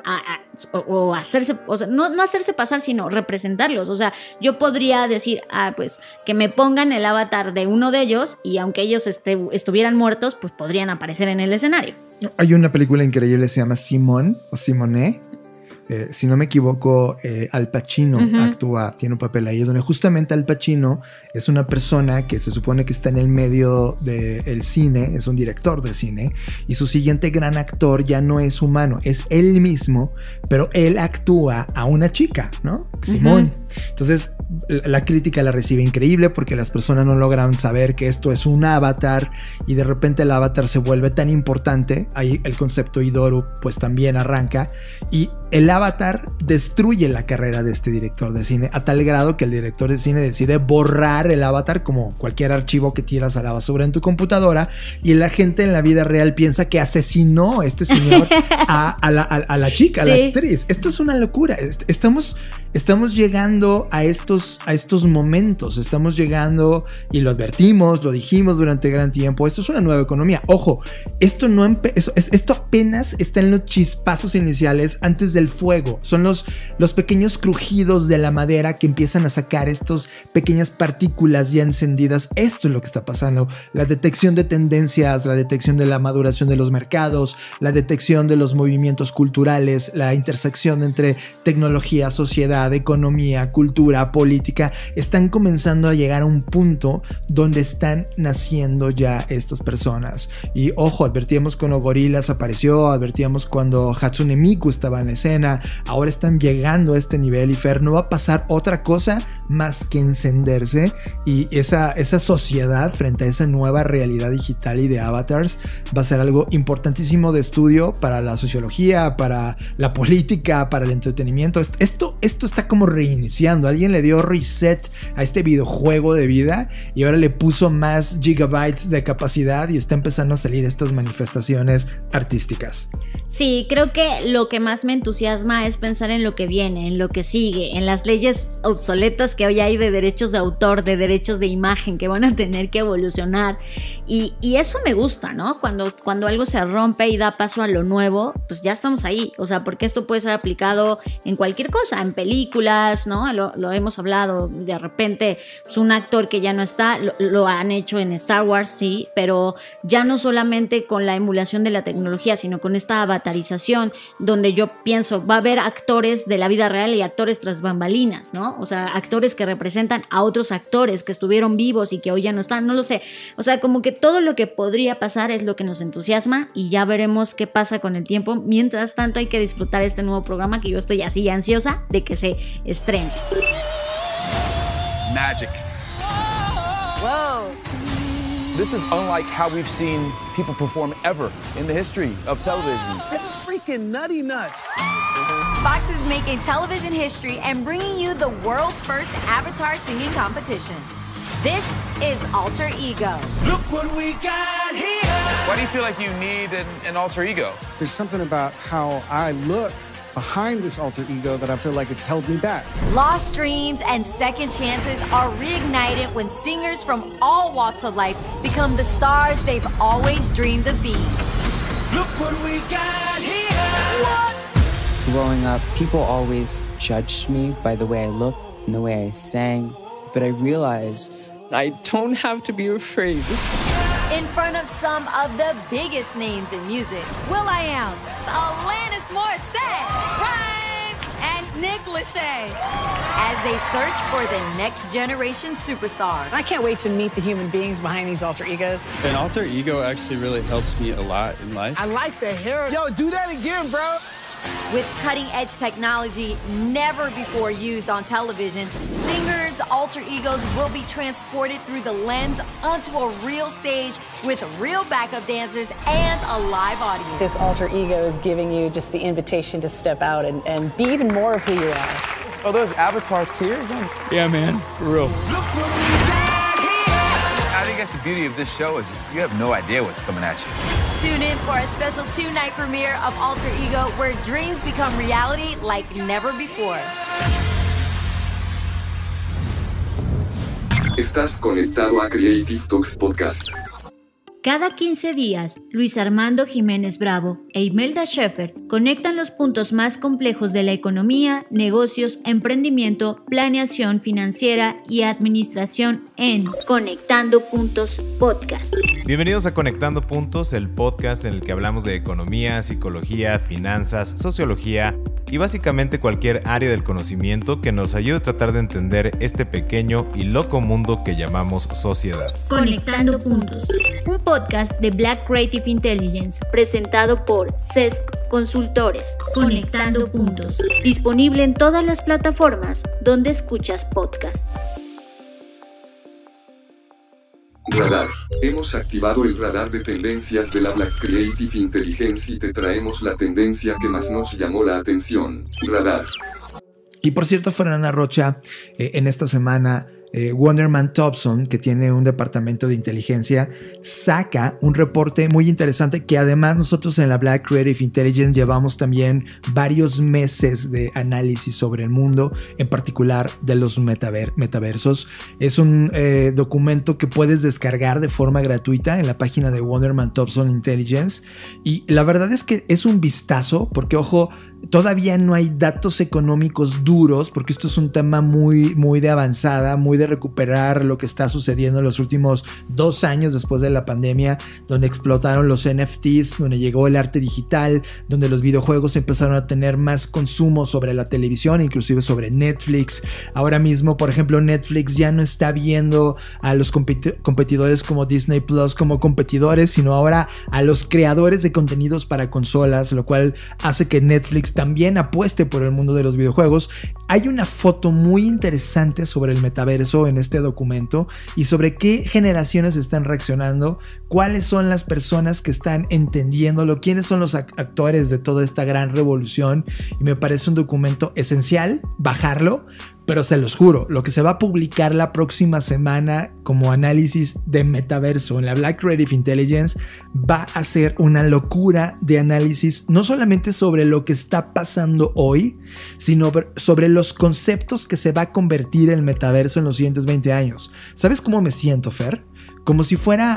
O hacerse, o sea, no hacerse pasar, sino representarlos. O sea, yo podría decir, pues que me pongan el avatar de uno de ellos y aunque ellos estuvieran muertos, pues podrían aparecer en el escenario. Hay una película increíble, se llama Simone o Simone. Si no me equivoco, Al Pacino tiene un papel ahí, donde justamente Al Pacino es una persona que se supone que está en el medio del cine, es un director de cine, y su siguiente gran actor ya no es humano, es él mismo, pero él actúa a una chica, ¿no? Simone. Entonces la crítica la recibe increíble porque las personas no logran saber que esto es un avatar y de repente el avatar se vuelve tan importante. Ahí el concepto Idoru pues también arranca y el avatar destruye la carrera de este director de cine a tal grado que el director de cine decide borrar el avatar como cualquier archivo que tiras a la basura en tu computadora, y la gente en la vida real piensa que asesinó a este señor a la chica, a la actriz. Esto es una locura. Estamos llegando a estos momentos, estamos llegando, y lo advertimos, lo dijimos durante gran tiempo, esto es una nueva economía. Ojo, esto apenas está en los chispazos iniciales antes del fuego. Son los pequeños crujidos de la madera que empiezan a sacar estas pequeñas partículas ya encendidas. Esto es lo que está pasando. La detección de tendencias, la detección de la maduración de los mercados, la detección de los movimientos culturales, la intersección entre tecnología, sociedad, economía, cultura, política, están comenzando a llegar a un punto donde están naciendo ya estas personas. Y ojo, advertíamos cuando Gorillaz apareció, advertíamos cuando Hatsune Miku estaba en la escena, ahora están llegando a este nivel, y Fer, no va a pasar otra cosa más que encenderse, y esa sociedad frente a esa nueva realidad digital y de avatars va a ser algo importantísimo de estudio para la sociología, para la política, para el entretenimiento. Esto está está como reiniciando. Alguien le dio reset a este videojuego de vida y ahora le puso más gigabytes de capacidad y está empezando a salir estas manifestaciones artísticas. Sí, creo que lo que más me entusiasma es pensar en lo que viene, en lo que sigue, en las leyes obsoletas que hoy hay de derechos de autor, de derechos de imagen que van a tener que evolucionar. Y eso me gusta, ¿no? Cuando algo se rompe y da paso a lo nuevo, pues ya estamos ahí. O sea, porque esto puede ser aplicado en cualquier cosa, en películas, ¿no? Lo hemos hablado, de repente, pues un actor que ya no está, lo han hecho en Star Wars, sí, pero ya no solamente con la emulación de la tecnología, sino con esta avatarización, donde yo pienso, va a haber actores de la vida real y actores tras bambalinas, ¿no? O sea, actores que representan a otros actores que estuvieron vivos y que hoy ya no están, no lo sé. O sea, como que todo lo que podría pasar es lo que nos entusiasma y ya veremos qué pasa con el tiempo. Mientras tanto, hay que disfrutar este nuevo programa que yo estoy así ansiosa de que se estrene. Magic. Whoa. This is unlike how we've seen people perform ever in the history of television. This is freaking nutty nuts. Fox is making television history and bringing you the world's first Avatar singing competition. This is Alter Ego. Look what we got here. Why do you feel like you need an alter ego? There's something about how I look behind this alter ego that I feel like it's held me back. Lost dreams and second chances are reignited when singers from all walks of life become the stars they've always dreamed of being. Look what we got here. What? Growing up, people always judged me by the way I looked and the way I sang, but I realized I don't have to be afraid. In front of some of the biggest names in music, will.i.am, Alanis Morissette, Grimes, and Nick Lachey, as they search for the next generation superstar. I can't wait to meet the human beings behind these alter egos. An alter ego actually really helps me a lot in life. I like the hair. Yo, do that again, bro. With cutting-edge technology never before used on television, singers' alter egos will be transported through the lens onto a real stage with real backup dancers and a live audience. This alter ego is giving you just the invitation to step out and be even more of who you are. Are those Avatar tears? Yeah, man, for real. Look what we got here. I think that's the beauty of this show is just you have no idea what's coming at you. Tune in for a special 2-night premiere of Alter Ego where dreams become reality like never before. Estás conectado a Creative Talks Podcast. Cada 15 días, Luis Armando Jiménez Bravo e Imelda Schaefer conectan los puntos más complejos de la economía, negocios, emprendimiento, planeación financiera y administración en Conectando Puntos Podcast. Bienvenidos a Conectando Puntos, el podcast en el que hablamos de economía, psicología, finanzas, sociología y básicamente cualquier área del conocimiento que nos ayude a tratar de entender este pequeño y loco mundo que llamamos sociedad. Conectando Puntos, un podcast de Black Creative Intelligence presentado por CESC Consultores. Conectando Puntos, disponible en todas las plataformas donde escuchas podcast. Radar. Hemos activado el radar de tendencias de la Black Creative Intelligence y te traemos la tendencia que más nos llamó la atención. Radar. Y por cierto, Fernanda Rocha, en esta semana Wunderman Thompson, que tiene un departamento de inteligencia, saca un reporte muy interesante que además nosotros en la Black Creative Intelligence llevamos también varios meses de análisis sobre el mundo, en particular de los metaversos. Es un documento que puedes descargar de forma gratuita en la página de Wunderman Thompson Intelligence, y la verdad es que es un vistazo porque, ojo, todavía no hay datos económicos duros porque esto es un tema muy de avanzada, muy de recuperar lo que está sucediendo en los últimos 2 años después de la pandemia, donde explotaron los NFTs, donde llegó el arte digital, donde los videojuegos empezaron a tener más consumo sobre la televisión, inclusive sobre Netflix. Ahora mismo, por ejemplo, Netflix ya no está viendo a los competidores como Disney Plus como competidores, sino ahora a los creadores de contenidos para consolas, lo cual hace que Netflix también apueste por el mundo de los videojuegos. Hay una foto muy interesante sobre el metaverso en este documento y sobre qué generaciones están reaccionando, cuáles son las personas que están entendiéndolo, quiénes son los actores de toda esta gran revolución, y me parece un documento esencial bajarlo. Pero se los juro, lo que se va a publicar la próxima semana como análisis de metaverso en la Black Creative Intelligence va a ser una locura de análisis, no solamente sobre lo que está pasando hoy, sino sobre los conceptos que se va a convertir el metaverso en los siguientes 20 años. ¿Sabes cómo me siento, Fer? Como si fuera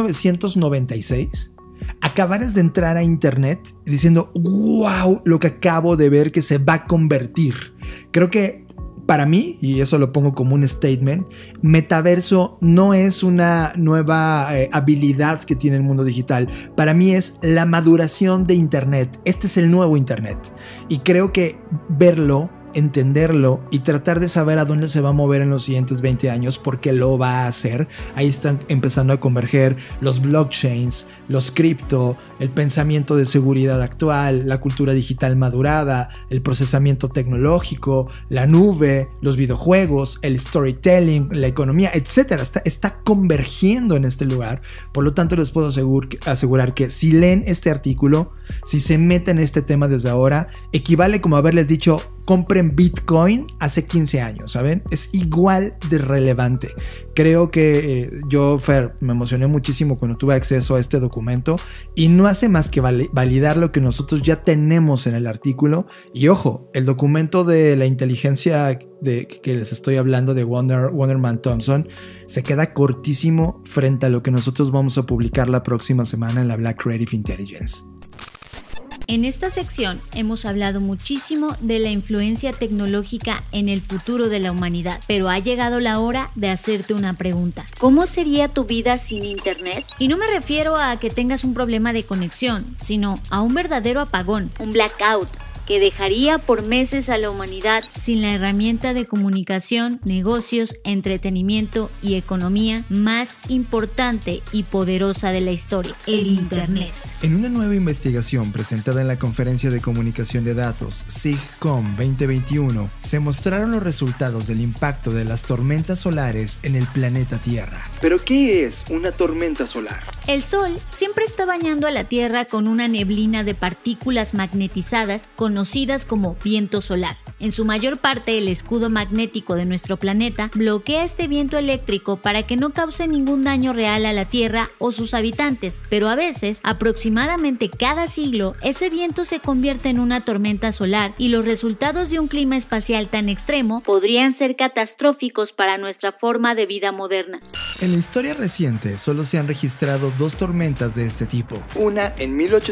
1996. Acabaras de entrar a internet diciendo, wow, lo que acabo de ver que se va a convertir. Creo que para mí, y eso lo pongo como un statement, metaverso no es una nueva habilidad que tiene el mundo digital. Para mí es la maduración de internet. Este es el nuevo internet. Y creo que verlo, entenderlo y tratar de saber a dónde se va a mover en los siguientes 20 años, porque lo va a hacer. Ahí están empezando a converger los blockchains, los cripto, el pensamiento de seguridad actual, la cultura digital madurada, el procesamiento tecnológico, la nube, los videojuegos, el storytelling, la economía, etc. Está convergiendo en este lugar. Por lo tanto, les puedo asegurar que si leen este artículo, si se meten en este tema desde ahora, equivale como haberles dicho, compren Bitcoin hace 15 años, ¿saben? Es igual de relevante. Creo que yo, Fer, me emocioné muchísimo cuando tuve acceso a este documento y no hace más que validar lo que nosotros ya tenemos en el artículo. Y ojo, el documento de la inteligencia que les estoy hablando de Wonderman Thompson se queda cortísimo frente a lo que nosotros vamos a publicar la próxima semana en la Black Creative Intelligence. En esta sección hemos hablado muchísimo de la influencia tecnológica en el futuro de la humanidad, pero ha llegado la hora de hacerte una pregunta. ¿Cómo sería tu vida sin internet? Y no me refiero a que tengas un problema de conexión, sino a un verdadero apagón, un blackout, que dejaría por meses a la humanidad sin la herramienta de comunicación, negocios, entretenimiento y economía más importante y poderosa de la historia, el Internet. En una nueva investigación presentada en la Conferencia de Comunicación de Datos SIGCOMM 2021, se mostraron los resultados del impacto de las tormentas solares en el planeta Tierra. ¿Pero qué es una tormenta solar? El Sol siempre está bañando a la Tierra con una neblina de partículas magnetizadas conocidas como viento solar. En su mayor parte, el escudo magnético de nuestro planeta bloquea este viento eléctrico para que no cause ningún daño real a la Tierra o sus habitantes, pero a veces, aproximadamente cada siglo, ese viento se convierte en una tormenta solar y los resultados de un clima espacial tan extremo podrían ser catastróficos para nuestra forma de vida moderna. En la historia reciente solo se han registrado 2 tormentas de este tipo. Una en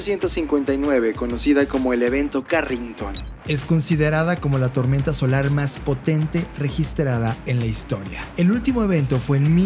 1859, conocida como el evento Carrington. Es considerada como la tormenta solar más potente registrada en la historia. El último evento fue en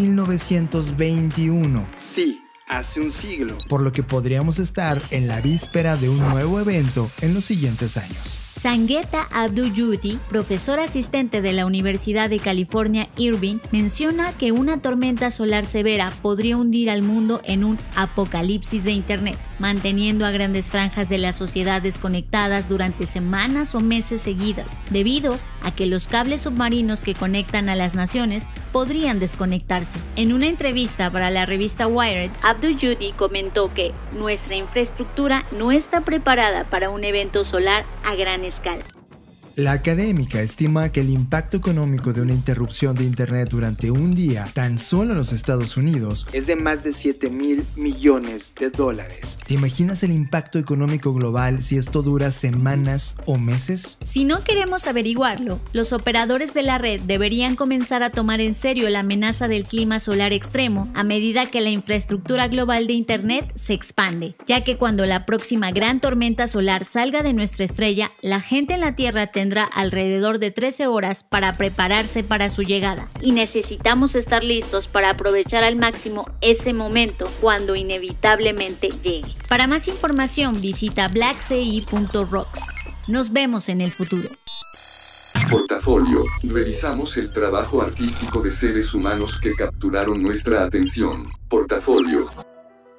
1921. Sí, hace un siglo. Por lo que podríamos estar en la víspera de un nuevo evento en los siguientes años. Sangeeta Abdul-Yudi, profesor asistente de la Universidad de California, Irvine, menciona que una tormenta solar severa podría hundir al mundo en un apocalipsis de Internet, manteniendo a grandes franjas de la sociedad desconectadas durante semanas o meses seguidas, debido a que los cables submarinos que conectan a las naciones podrían desconectarse. En una entrevista para la revista Wired, Abdul-Yudi comentó que nuestra infraestructura no está preparada para un evento solar a gran escala. La académica estima que el impacto económico de una interrupción de Internet durante un día, tan solo en los Estados Unidos, es de más de $7,000 millones. ¿Te imaginas el impacto económico global si esto dura semanas o meses? Si no queremos averiguarlo, los operadores de la red deberían comenzar a tomar en serio la amenaza del clima solar extremo a medida que la infraestructura global de Internet se expande, ya que cuando la próxima gran tormenta solar salga de nuestra estrella, la gente en la Tierra tendrá alrededor de 13 horas para prepararse para su llegada, y necesitamos estar listos para aprovechar al máximo ese momento cuando inevitablemente llegue. Para más información visita blackci.rocks. Nos vemos en el futuro. Portafolio. Revisamos el trabajo artístico de seres humanos que capturaron nuestra atención. Portafolio.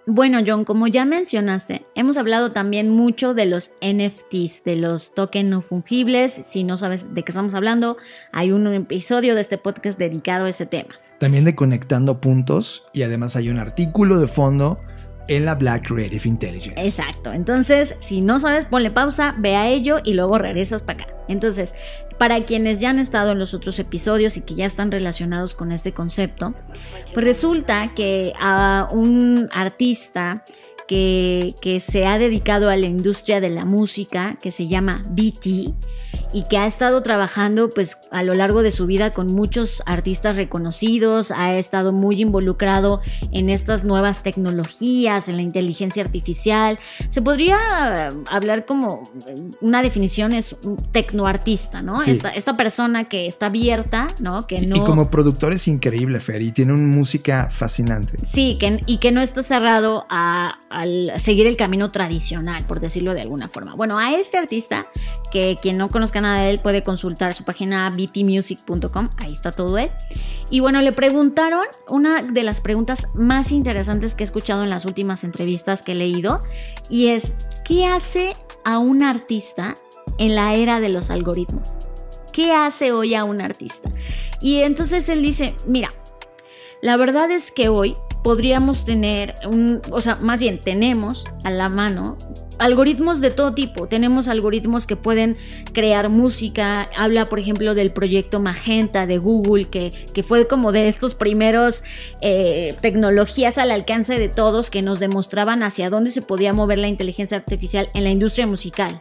Bueno, John, como ya mencionaste, hemos hablado también mucho de los NFTs, de los tokens no fungibles. Si no sabes de qué estamos hablando, hay un episodio de este podcast dedicado a ese tema. También de Conectando Puntos, y además hay un artículo de fondo en la Black Creative Intelligence. Exacto. Entonces, si no sabes, ponle pausa, ve a ello y luego regresas para acá. Entonces, para quienes ya han estado en los otros episodios y que ya están relacionados con este concepto, pues resulta que a un artista que se ha dedicado a la industria de la música, que se llama BT, y que ha estado trabajando pues a lo largo de su vida con muchos artistas reconocidos, ha estado muy involucrado en estas nuevas tecnologías, en la inteligencia artificial. Se podría hablar como una definición, es un tecnoartista, ¿no? Sí. Esta persona que está abierta, ¿no? Que no... Y como productor es increíble, Fer, y tiene una música fascinante. Sí, que no está cerrado al seguir el camino tradicional, por decirlo de alguna forma. Bueno, a este artista, que quien no conozca nada de él puede consultar su página btmusic.com, ahí está todo él. Y bueno, le preguntaron una de las preguntas más interesantes que he escuchado en las últimas entrevistas que he leído, y es, ¿qué hace a un artista en la era de los algoritmos? ¿Qué hace hoy a un artista? Y entonces él dice, mira, la verdad es que hoy podríamos tener más bien tenemos a la mano algoritmos de todo tipo. Tenemos algoritmos que pueden crear música. Habla, por ejemplo, del proyecto Magenta de Google, que fue como de estos primeros tecnologías al alcance de todos, que nos demostraban hacia dónde se podía mover la inteligencia artificial en la industria musical.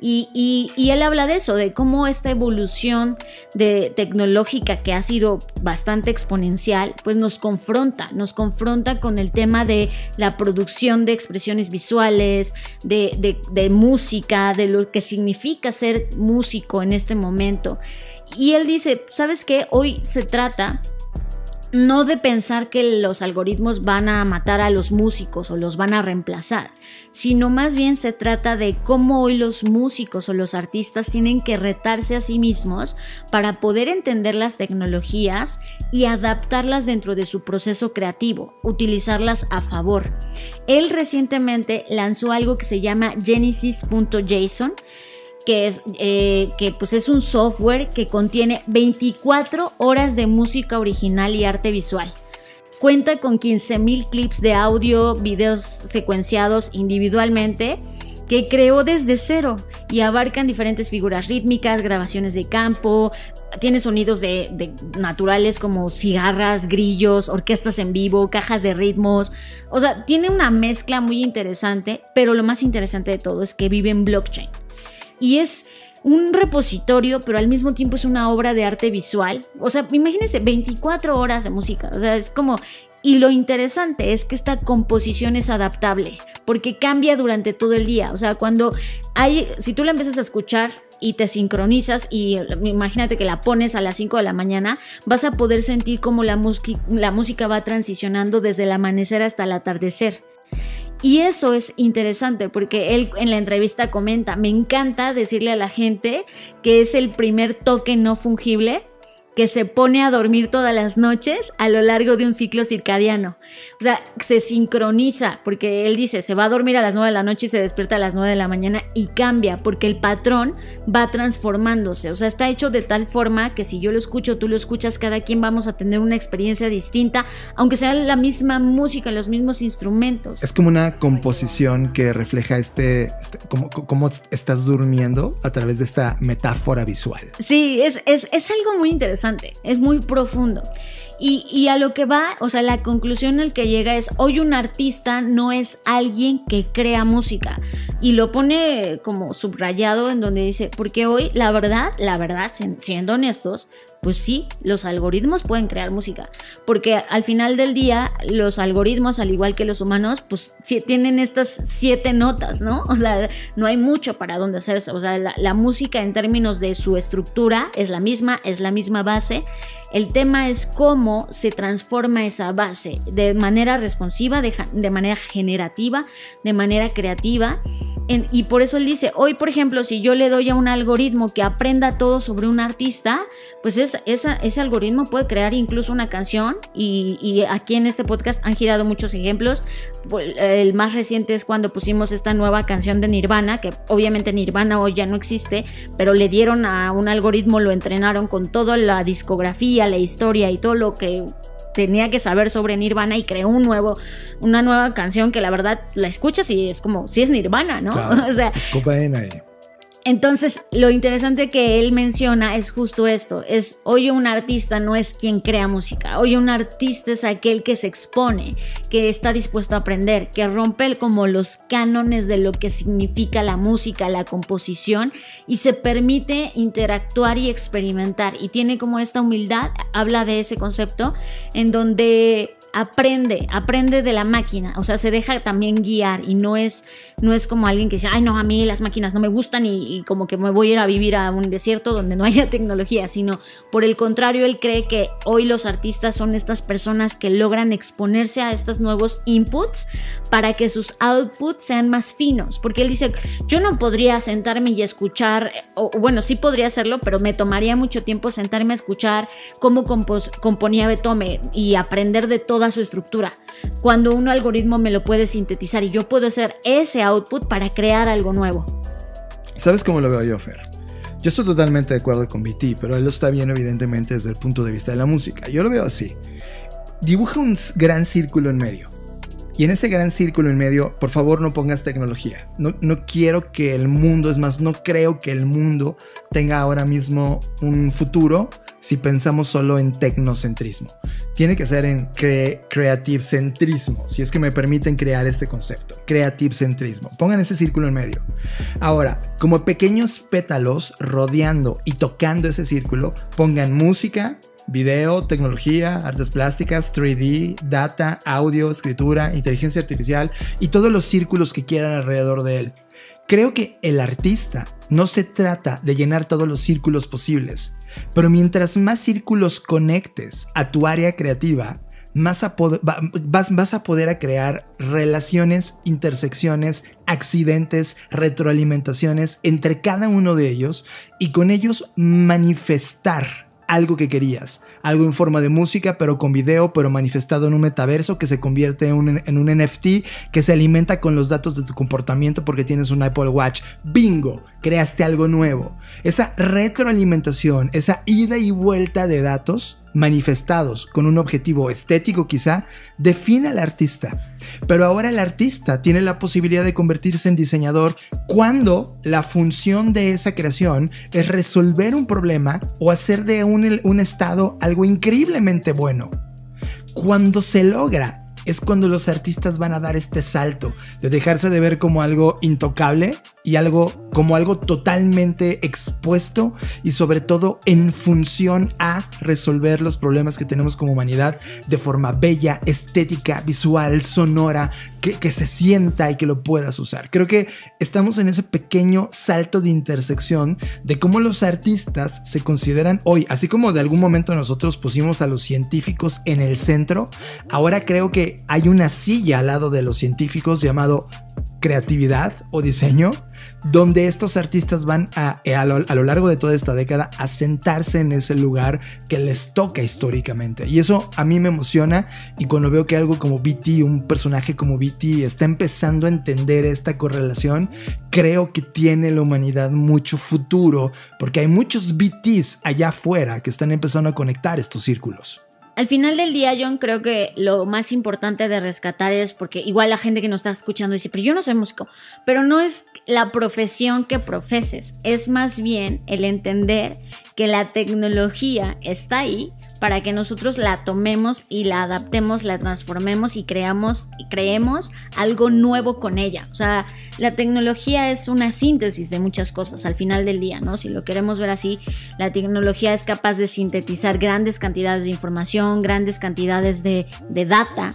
Y él habla de eso, de cómo esta evolución tecnológica, que ha sido bastante exponencial, pues nos confronta con el tema de la producción de expresiones visuales, de música, de lo que significa ser músico en este momento. Y él dice, ¿sabes qué? Hoy se trata no de pensar que los algoritmos van a matar a los músicos o los van a reemplazar, sino más bien se trata de cómo hoy los músicos o los artistas tienen que retarse a sí mismos para poder entender las tecnologías y adaptarlas dentro de su proceso creativo, utilizarlas a favor. Él recientemente lanzó algo que se llama Genesis.json, que es un software que contiene 24 horas de música original y arte visual. Cuenta con 15,000 clips de audio, videos secuenciados individualmente, que creó desde cero y abarcan diferentes figuras rítmicas, grabaciones de campo, tiene sonidos de naturales como cigarras, grillos, orquestas en vivo, cajas de ritmos. O sea, tiene una mezcla muy interesante, pero lo más interesante de todo es que vive en blockchain. Y es un repositorio, pero al mismo tiempo es una obra de arte visual. O sea, imagínense 24 horas de música. O sea, es como... Y lo interesante es que esta composición es adaptable, porque cambia durante todo el día. O sea, si tú la empiezas a escuchar y te sincronizas, y imagínate que la pones a las 5 de la mañana, vas a poder sentir cómo la música va transicionando desde el amanecer hasta el atardecer. Y eso es interesante porque él en la entrevista comenta, me encanta decirle a la gente que es el primer token no fungible que se pone a dormir todas las noches a lo largo de un ciclo circadiano. O sea, se sincroniza, porque él dice, se va a dormir a las 9 de la noche y se despierta a las 9 de la mañana, y cambia, porque el patrón va transformándose. O sea, está hecho de tal forma que si yo lo escucho, tú lo escuchas, cada quien vamos a tener una experiencia distinta, aunque sea la misma música, los mismos instrumentos. Es como una composición que refleja cómo estás durmiendo a través de esta metáfora visual. Sí, es algo muy interesante. Es muy profundo. Y a lo que va, o sea, la conclusión al que llega es, hoy un artista no es alguien que crea música. Y lo pone como subrayado en donde dice, porque hoy, la verdad, siendo honestos, pues sí, los algoritmos pueden crear música. Porque al final del día, los algoritmos, al igual que los humanos, pues tienen estas 7 notas, ¿no? O sea, no hay mucho para dónde hacerse. O sea, la música en términos de su estructura es la misma base. El tema es cómo se transforma esa base de manera responsiva, de manera generativa, de manera creativa, Y por eso él dice, hoy por ejemplo, si yo le doy a un algoritmo que aprenda todo sobre un artista, pues ese algoritmo puede crear incluso una canción, y aquí en este podcast han girado muchos ejemplos. El más reciente es cuando pusimos esta nueva canción de Nirvana, que obviamente Nirvana hoy ya no existe, pero le dieron a un algoritmo, lo entrenaron con toda la discografía, la historia y todo lo que tenía que saber sobre Nirvana, y creó una nueva canción que la verdad la escuchas y es como, sí es Nirvana, ¿no? Claro, o sea, es cocaína ahí. Entonces, lo interesante que él menciona es justo esto, hoy un artista no es quien crea música, hoy un artista es aquel que se expone, que está dispuesto a aprender, que rompe como los cánones de lo que significa la música, la composición, y se permite interactuar y experimentar, y tiene como esta humildad, habla de ese concepto, en donde aprende de la máquina, o sea, se deja también guiar, y no es como alguien que dice, ay no, a mí las máquinas no me gustan y como que me voy a ir a vivir a un desierto donde no haya tecnología, sino por el contrario, él cree que hoy los artistas son estas personas que logran exponerse a estos nuevos inputs para que sus outputs sean más finos, porque él dice, yo no podría sentarme y escuchar, o bueno, sí podría hacerlo, pero me tomaría mucho tiempo sentarme a escuchar cómo componía Beethoven y aprender de toda su estructura, cuando un algoritmo me lo puede sintetizar y yo puedo hacer ese output para crear algo nuevo. ¿Sabes cómo lo veo yo, Fer? Yo estoy totalmente de acuerdo con BT, pero él lo está viendo evidentemente desde el punto de vista de la música. Yo lo veo así. Dibuja un gran círculo en medio. Y en ese gran círculo en medio, por favor no pongas tecnología. No quiero que el mundo, es más, no creo que el mundo tenga ahora mismo un futuro si pensamos solo en tecnocentrismo. Tiene que ser en creativecentrismo, si es que me permiten crear este concepto. Creativecentrismo. Pongan ese círculo en medio. Ahora, como pequeños pétalos rodeando y tocando ese círculo, pongan música, video, tecnología, artes plásticas, 3D, data, audio, escritura, inteligencia artificial y todos los círculos que quieran alrededor de él. Creo que el artista no se trata de llenar todos los círculos posibles, pero mientras más círculos conectes a tu área creativa, vas a poder crear relaciones, intersecciones, accidentes, retroalimentaciones entre cada uno de ellos y con ellos manifestar algo que querías, algo en forma de música pero con video, pero manifestado en un metaverso que se convierte en un NFT que se alimenta con los datos de tu comportamiento porque tienes un Apple Watch. ¡Bingo! Creaste algo nuevo. Esa retroalimentación, esa ida y vuelta de datos manifestados con un objetivo estético quizá, define al artista. Pero ahora el artista tiene la posibilidad de convertirse en diseñador cuando la función de esa creación es resolver un problema o hacer de un estado algo increíblemente bueno. Cuando se logra, es cuando los artistas van a dar este salto de dejarse de ver como algo intocable y como algo totalmente expuesto y sobre todo en función a resolver los problemas que tenemos como humanidad de forma bella, estética, visual, sonora, que se sienta y que lo puedas usar. Creo que estamos en ese pequeño salto de intersección de cómo los artistas se consideran hoy, así como de algún momento nosotros pusimos a los científicos en el centro, ahora creo que hay una silla al lado de los científicos llamado creatividad o diseño, donde estos artistas van a lo largo de toda esta década a sentarse en ese lugar que les toca históricamente, y eso a mí me emociona. Y cuando veo que algo como BT, un personaje como BT está empezando a entender esta correlación, creo que tiene la humanidad mucho futuro, porque hay muchos BTs allá afuera que están empezando a conectar estos círculos. Al final del día, John, creo que lo más importante de rescatar es, porque igual la gente que nos está escuchando dice, pero yo no soy músico, pero no es la profesión que profeses, es más bien el entender que la tecnología está ahí para que nosotros la tomemos y la adaptemos, la transformemos y creemos algo nuevo con ella. O sea, la tecnología es una síntesis de muchas cosas al final del día, ¿no? Si lo queremos ver así, la tecnología es capaz de sintetizar grandes cantidades de información, grandes cantidades de data.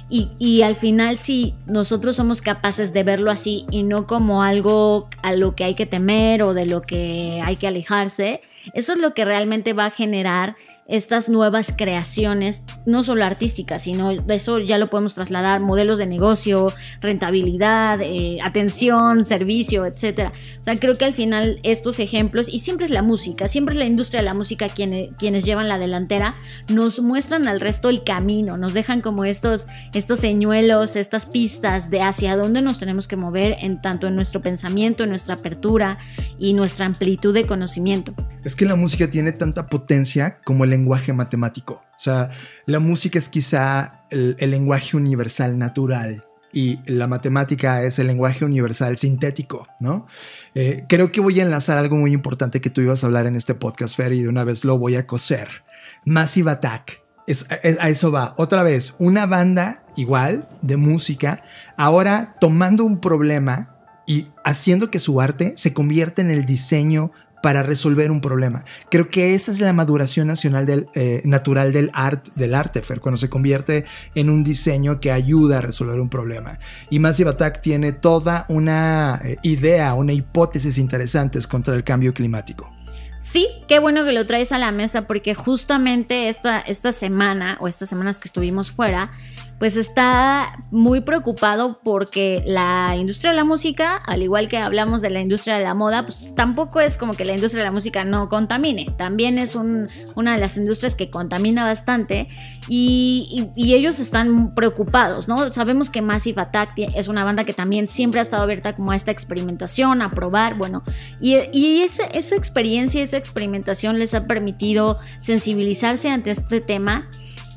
Y al final, si nosotros somos capaces de verlo así y no como algo a lo que hay que temer o de lo que hay que alejarse, eso es lo que realmente va a generar estas nuevas creaciones, no solo artísticas, sino eso ya lo podemos trasladar, modelos de negocio, rentabilidad, atención, servicio, etcétera. O sea, creo que al final estos ejemplos, y siempre es la música, siempre es la industria de la música quienes llevan la delantera, nos muestran al resto el camino, nos dejan como estos señuelos, estas pistas de hacia dónde nos tenemos que mover tanto en nuestro pensamiento, en nuestra apertura y nuestra amplitud de conocimiento. Es que la música tiene tanta potencia como el lenguaje matemático. O sea, la música es quizá el lenguaje universal natural y la matemática es el lenguaje universal sintético, ¿no? Creo que voy a enlazar algo muy importante que tú ibas a hablar en este podcast, Fer, y de una vez lo voy a coser. Massive Attack. A eso va. Otra vez, una banda igual de música, ahora tomando un problema y haciendo que su arte se convierta en el diseño para resolver un problema. Creo que esa es la maduración natural del arte, Fer, cuando se convierte en un diseño que ayuda a resolver un problema. Y Massive Attack tiene toda una idea, una hipótesis interesantes contra el cambio climático. Sí, qué bueno que lo traes a la mesa, porque justamente esta semana o estas semanas que estuvimos fuera, pues está muy preocupado porque la industria de la música, al igual que hablamos de la industria de la moda, pues tampoco es como que la industria de la música no contamine. También es una de las industrias que contamina bastante y ellos están preocupados, ¿no? Sabemos que Massive Attack es una banda que también siempre ha estado abierta como a esta experimentación, a probar, bueno, y esa experiencia, esa experimentación les ha permitido sensibilizarse ante este tema.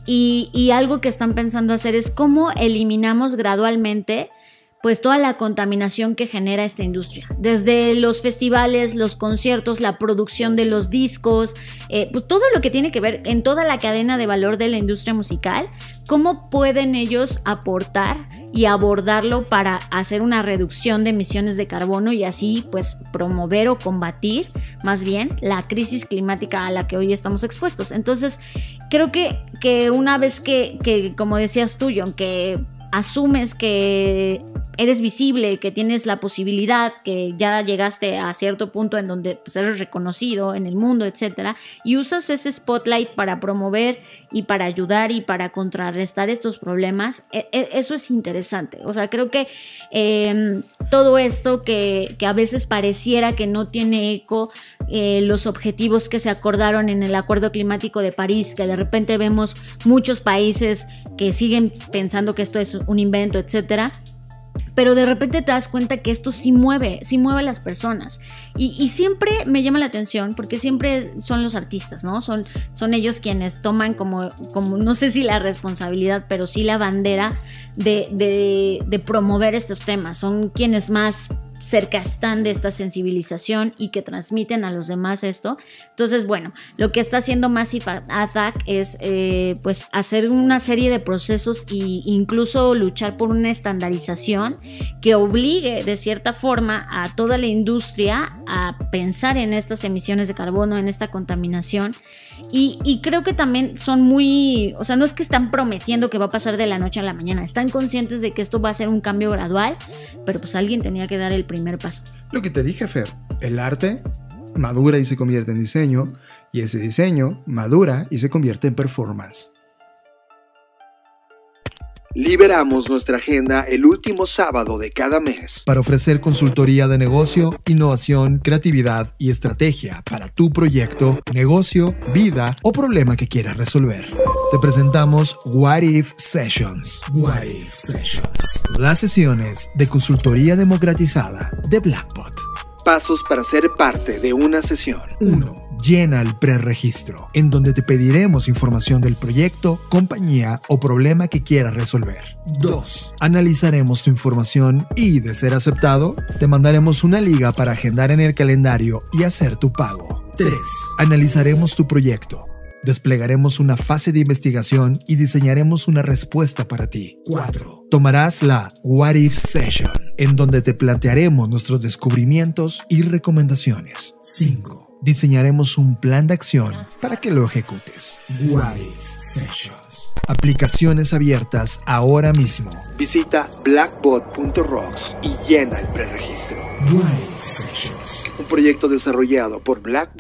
Y algo que están pensando hacer es cómo eliminamos gradualmente pues toda la contaminación que genera esta industria. Desde los festivales, los conciertos, la producción de los discos, pues todo lo que tiene que ver en toda la cadena de valor de la industria musical, cómo pueden ellos aportar y abordarlo para hacer una reducción de emisiones de carbono y así pues promover o combatir más bien la crisis climática a la que hoy estamos expuestos. Entonces creo que una vez que como decías tú, John, que asumes que eres visible, que tienes la posibilidad, que ya llegaste a cierto punto en donde pues, eres reconocido en el mundo, etcétera, y usas ese spotlight para promover y para ayudar y para contrarrestar estos problemas, eso es interesante. O sea, creo que todo esto que a veces pareciera que no tiene eco, los objetivos que se acordaron en el Acuerdo Climático de París, que de repente vemos muchos países que siguen pensando que esto es un invento, etcétera, pero de repente te das cuenta que esto sí mueve a las personas y siempre me llama la atención porque siempre son los artistas, ¿no? Son ellos quienes toman como no sé si la responsabilidad, pero sí la bandera de promover estos temas, son quienes más cerca están de esta sensibilización y que transmiten a los demás esto. Entonces, bueno, lo que está haciendo Massive Attack es pues hacer una serie de procesos e incluso luchar por una estandarización que obligue de cierta forma a toda la industria a pensar en estas emisiones de carbono, en esta contaminación y creo que también son muy, o sea, no es que están prometiendo que va a pasar de la noche a la mañana, están conscientes de que esto va a ser un cambio gradual, pero pues alguien tenía que dar el primer paso. Lo que te dije, Fer, el arte madura y se convierte en diseño, y ese diseño madura y se convierte en performance. Liberamos nuestra agenda el último sábado de cada mes para ofrecer consultoría de negocio, innovación, creatividad y estrategia para tu proyecto, negocio, vida o problema que quieras resolver. Te presentamos What If Sessions. What If Sessions. Las sesiones de consultoría democratizada de Blackbot. Pasos para ser parte de una sesión. 1. Llena el preregistro, en donde te pediremos información del proyecto, compañía o problema que quieras resolver. 2. Analizaremos tu información y, de ser aceptado, te mandaremos una liga para agendar en el calendario y hacer tu pago. 3. Analizaremos tu proyecto. Desplegaremos una fase de investigación y diseñaremos una respuesta para ti. 4. Tomarás la What If Session, en donde te plantearemos nuestros descubrimientos y recomendaciones. 5. Diseñaremos un plan de acción para que lo ejecutes. What If Sessions. Aplicaciones abiertas ahora mismo. Visita blackbot.rocks y llena el preregistro. What If Sessions. Un proyecto desarrollado por Blackbot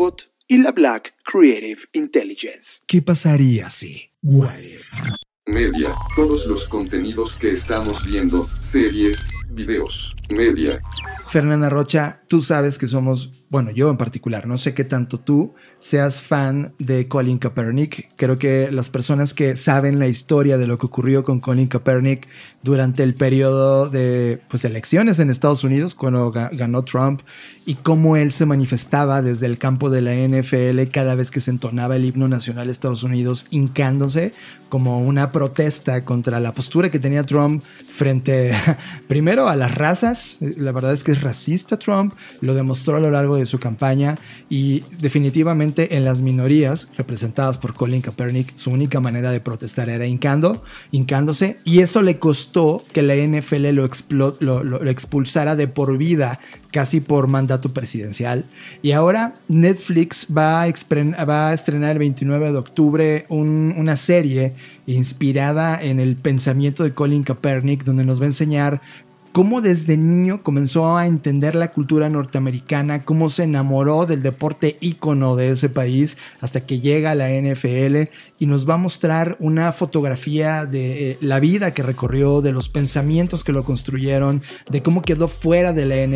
y la Black Creative Intelligence. ¿Qué pasaría si? What if? Media, todos los contenidos que estamos viendo, series, videos, media. Fernanda Rocha, tú sabes que somos, bueno, yo en particular, no sé qué tanto tú seas fan de Colin Kaepernick. Creo que las personas que saben la historia de lo que ocurrió con Colin Kaepernick durante el periodo de elecciones en Estados Unidos, cuando ganó Trump, y cómo él se manifestaba desde el campo de la NFL cada vez que se entonaba el himno nacional de Estados Unidos, hincándose como una protesta contra la postura que tenía Trump frente, primero, a las razas. La verdad es que es racista Trump, lo demostró a lo largo de su campaña, y definitivamente en las minorías representadas por Colin Kaepernick, su única manera de protestar era hincándose, y eso le costó que la NFL lo expulsara de por vida, casi por mandato presidencial. Y ahora Netflix va a estrenar el 29 de octubre una serie inspirada en el pensamiento de Colin Kaepernick, donde nos va a enseñar cómo desde niño comenzó a entender la cultura norteamericana, cómo se enamoró del deporte ícono de ese país hasta que llega a la NFL, y nos va a mostrar una fotografía de la vida que recorrió, de los pensamientos que lo construyeron, de cómo quedó fuera de la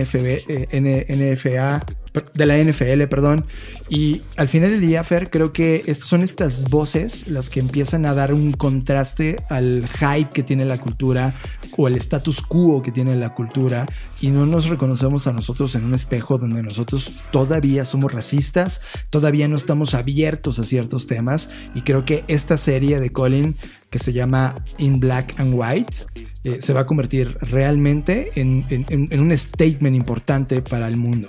NFL, y al final del día, Fer, creo que son estas voces las que empiezan a dar un contraste al hype que tiene la cultura o el status quo que tiene la cultura, y no nos reconocemos a nosotros en un espejo donde nosotros todavía somos racistas, todavía no estamos abiertos a ciertos temas, y creo que esta serie de Colin, que se llama In Black and White, se va a convertir realmente en un statement importante para el mundo.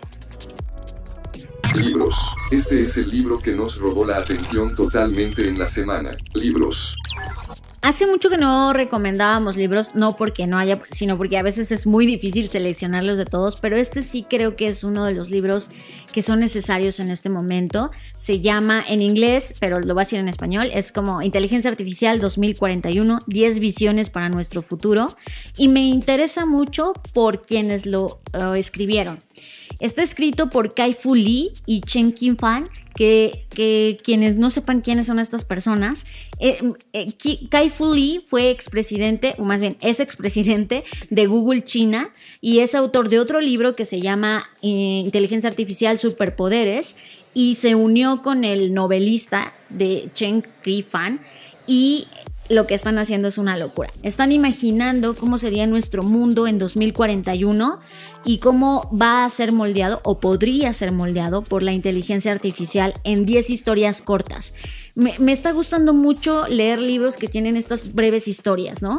Libros. Este es el libro que nos robó la atención totalmente en la semana. Libros. Hace mucho que no recomendábamos libros, no porque no haya, sino porque a veces es muy difícil seleccionarlos de todos, pero este sí creo que es uno de los libros que son necesarios en este momento. Se llama en inglés, pero lo voy a decir en español, es como Inteligencia Artificial 2041, 10 visiones para nuestro futuro, y me interesa mucho por quienes lo escribieron. Está escrito por Kai-Fu Lee y Chen Qinfan, que quienes no sepan quiénes son estas personas, Kai-Fu Lee fue expresidente, o más bien es expresidente de Google China, y es autor de otro libro que se llama Inteligencia Artificial Superpoderes, y se unió con el novelista de Chen Qinfan, y lo que están haciendo es una locura. Están imaginando cómo sería nuestro mundo en 2041 y cómo va a ser moldeado o podría ser moldeado por la inteligencia artificial en 10 historias cortas. Me está gustando mucho leer libros que tienen estas breves historias, ¿no?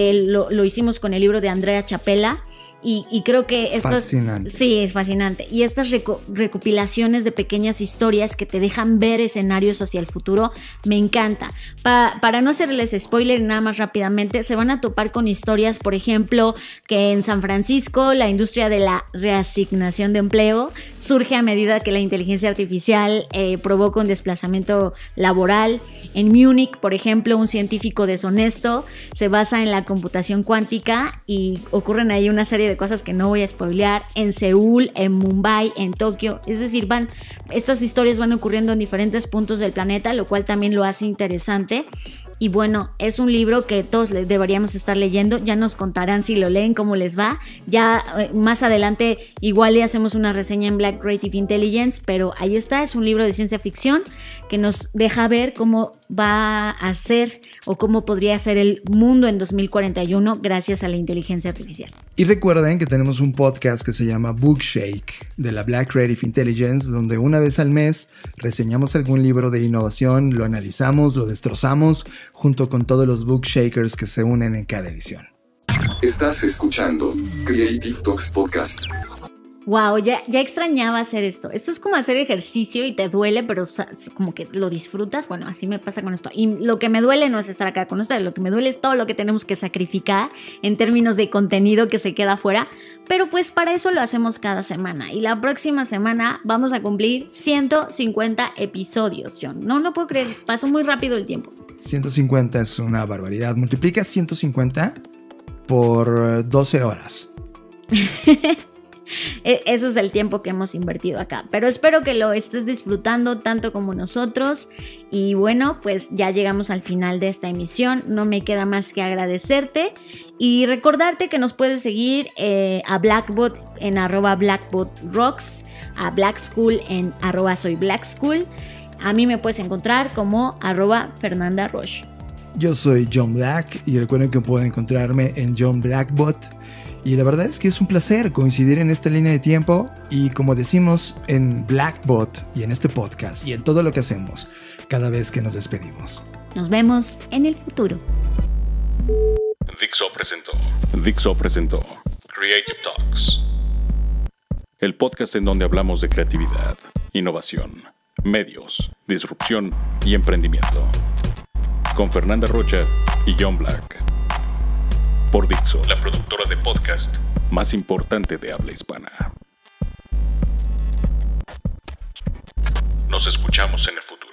Lo hicimos con el libro de Andrea Chapela, y creo que estas... Fascinante. Sí, es fascinante. Y estas recopilaciones de pequeñas historias que te dejan ver escenarios hacia el futuro, me encanta. Para no hacerles spoiler, nada más rápidamente, se van a topar con historias, por ejemplo, que en San Francisco la industria de la reasignación de empleo surge a medida que la inteligencia artificial provoca un desplazamiento laboral. En Múnich, por ejemplo, un científico deshonesto se basa en la computación cuántica, y ocurren ahí una serie de cosas que no voy a spoilear. En Seúl, en Mumbai, en Tokio, es decir, estas historias van ocurriendo en diferentes puntos del planeta, lo cual también lo hace interesante. Y bueno, es un libro que todos deberíamos estar leyendo. Ya nos contarán si lo leen, cómo les va. Ya más adelante igual le hacemos una reseña en Black Creative Intelligence, pero ahí está, es un libro de ciencia ficción que nos deja ver cómo va a ser o cómo podría ser el mundo en 2041 gracias a la inteligencia artificial. Y recuerden que tenemos un podcast que se llama Bookshake de la Black Creative Intelligence, donde una vez al mes reseñamos algún libro de innovación, lo analizamos, lo destrozamos, junto con todos los bookshakers que se unen en cada edición. Estás escuchando Creative Talks Podcast. Wow, ya extrañaba hacer esto. Esto es como hacer ejercicio y te duele, pero como que lo disfrutas. Bueno, así me pasa con esto. Y lo que me duele no es estar acá con ustedes, lo que me duele es todo lo que tenemos que sacrificar en términos de contenido que se queda afuera. Pero pues para eso lo hacemos cada semana. Y la próxima semana vamos a cumplir 150 episodios, John. No puedo creer, pasó muy rápido el tiempo. 150 es una barbaridad. Multiplica 150 por 12 horas. eso es el tiempo que hemos invertido acá. Pero espero que lo estés disfrutando tanto como nosotros. Y bueno, pues ya llegamos al final de esta emisión. No me queda más que agradecerte y recordarte que nos puedes seguir a Blackbot en @BlackbotRocks, a Black School en @soyblackschool. A mí me puedes encontrar como @FernandaRoche. Yo soy John Black y recuerden que pueden encontrarme en John Blackbot. Y la verdad es que es un placer coincidir en esta línea de tiempo y como decimos en Blackbot y en este podcast y en todo lo que hacemos cada vez que nos despedimos. Nos vemos en el futuro. Dixo presentó Creative Talks, el podcast en donde hablamos de creatividad, innovación, medios, disrupción y emprendimiento. Con Fernanda Rocha y John Black. Por Dixo, la productora de podcast más importante de habla hispana. Nos escuchamos en el futuro.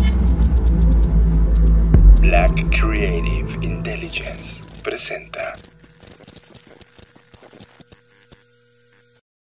Black Creative Intelligence presenta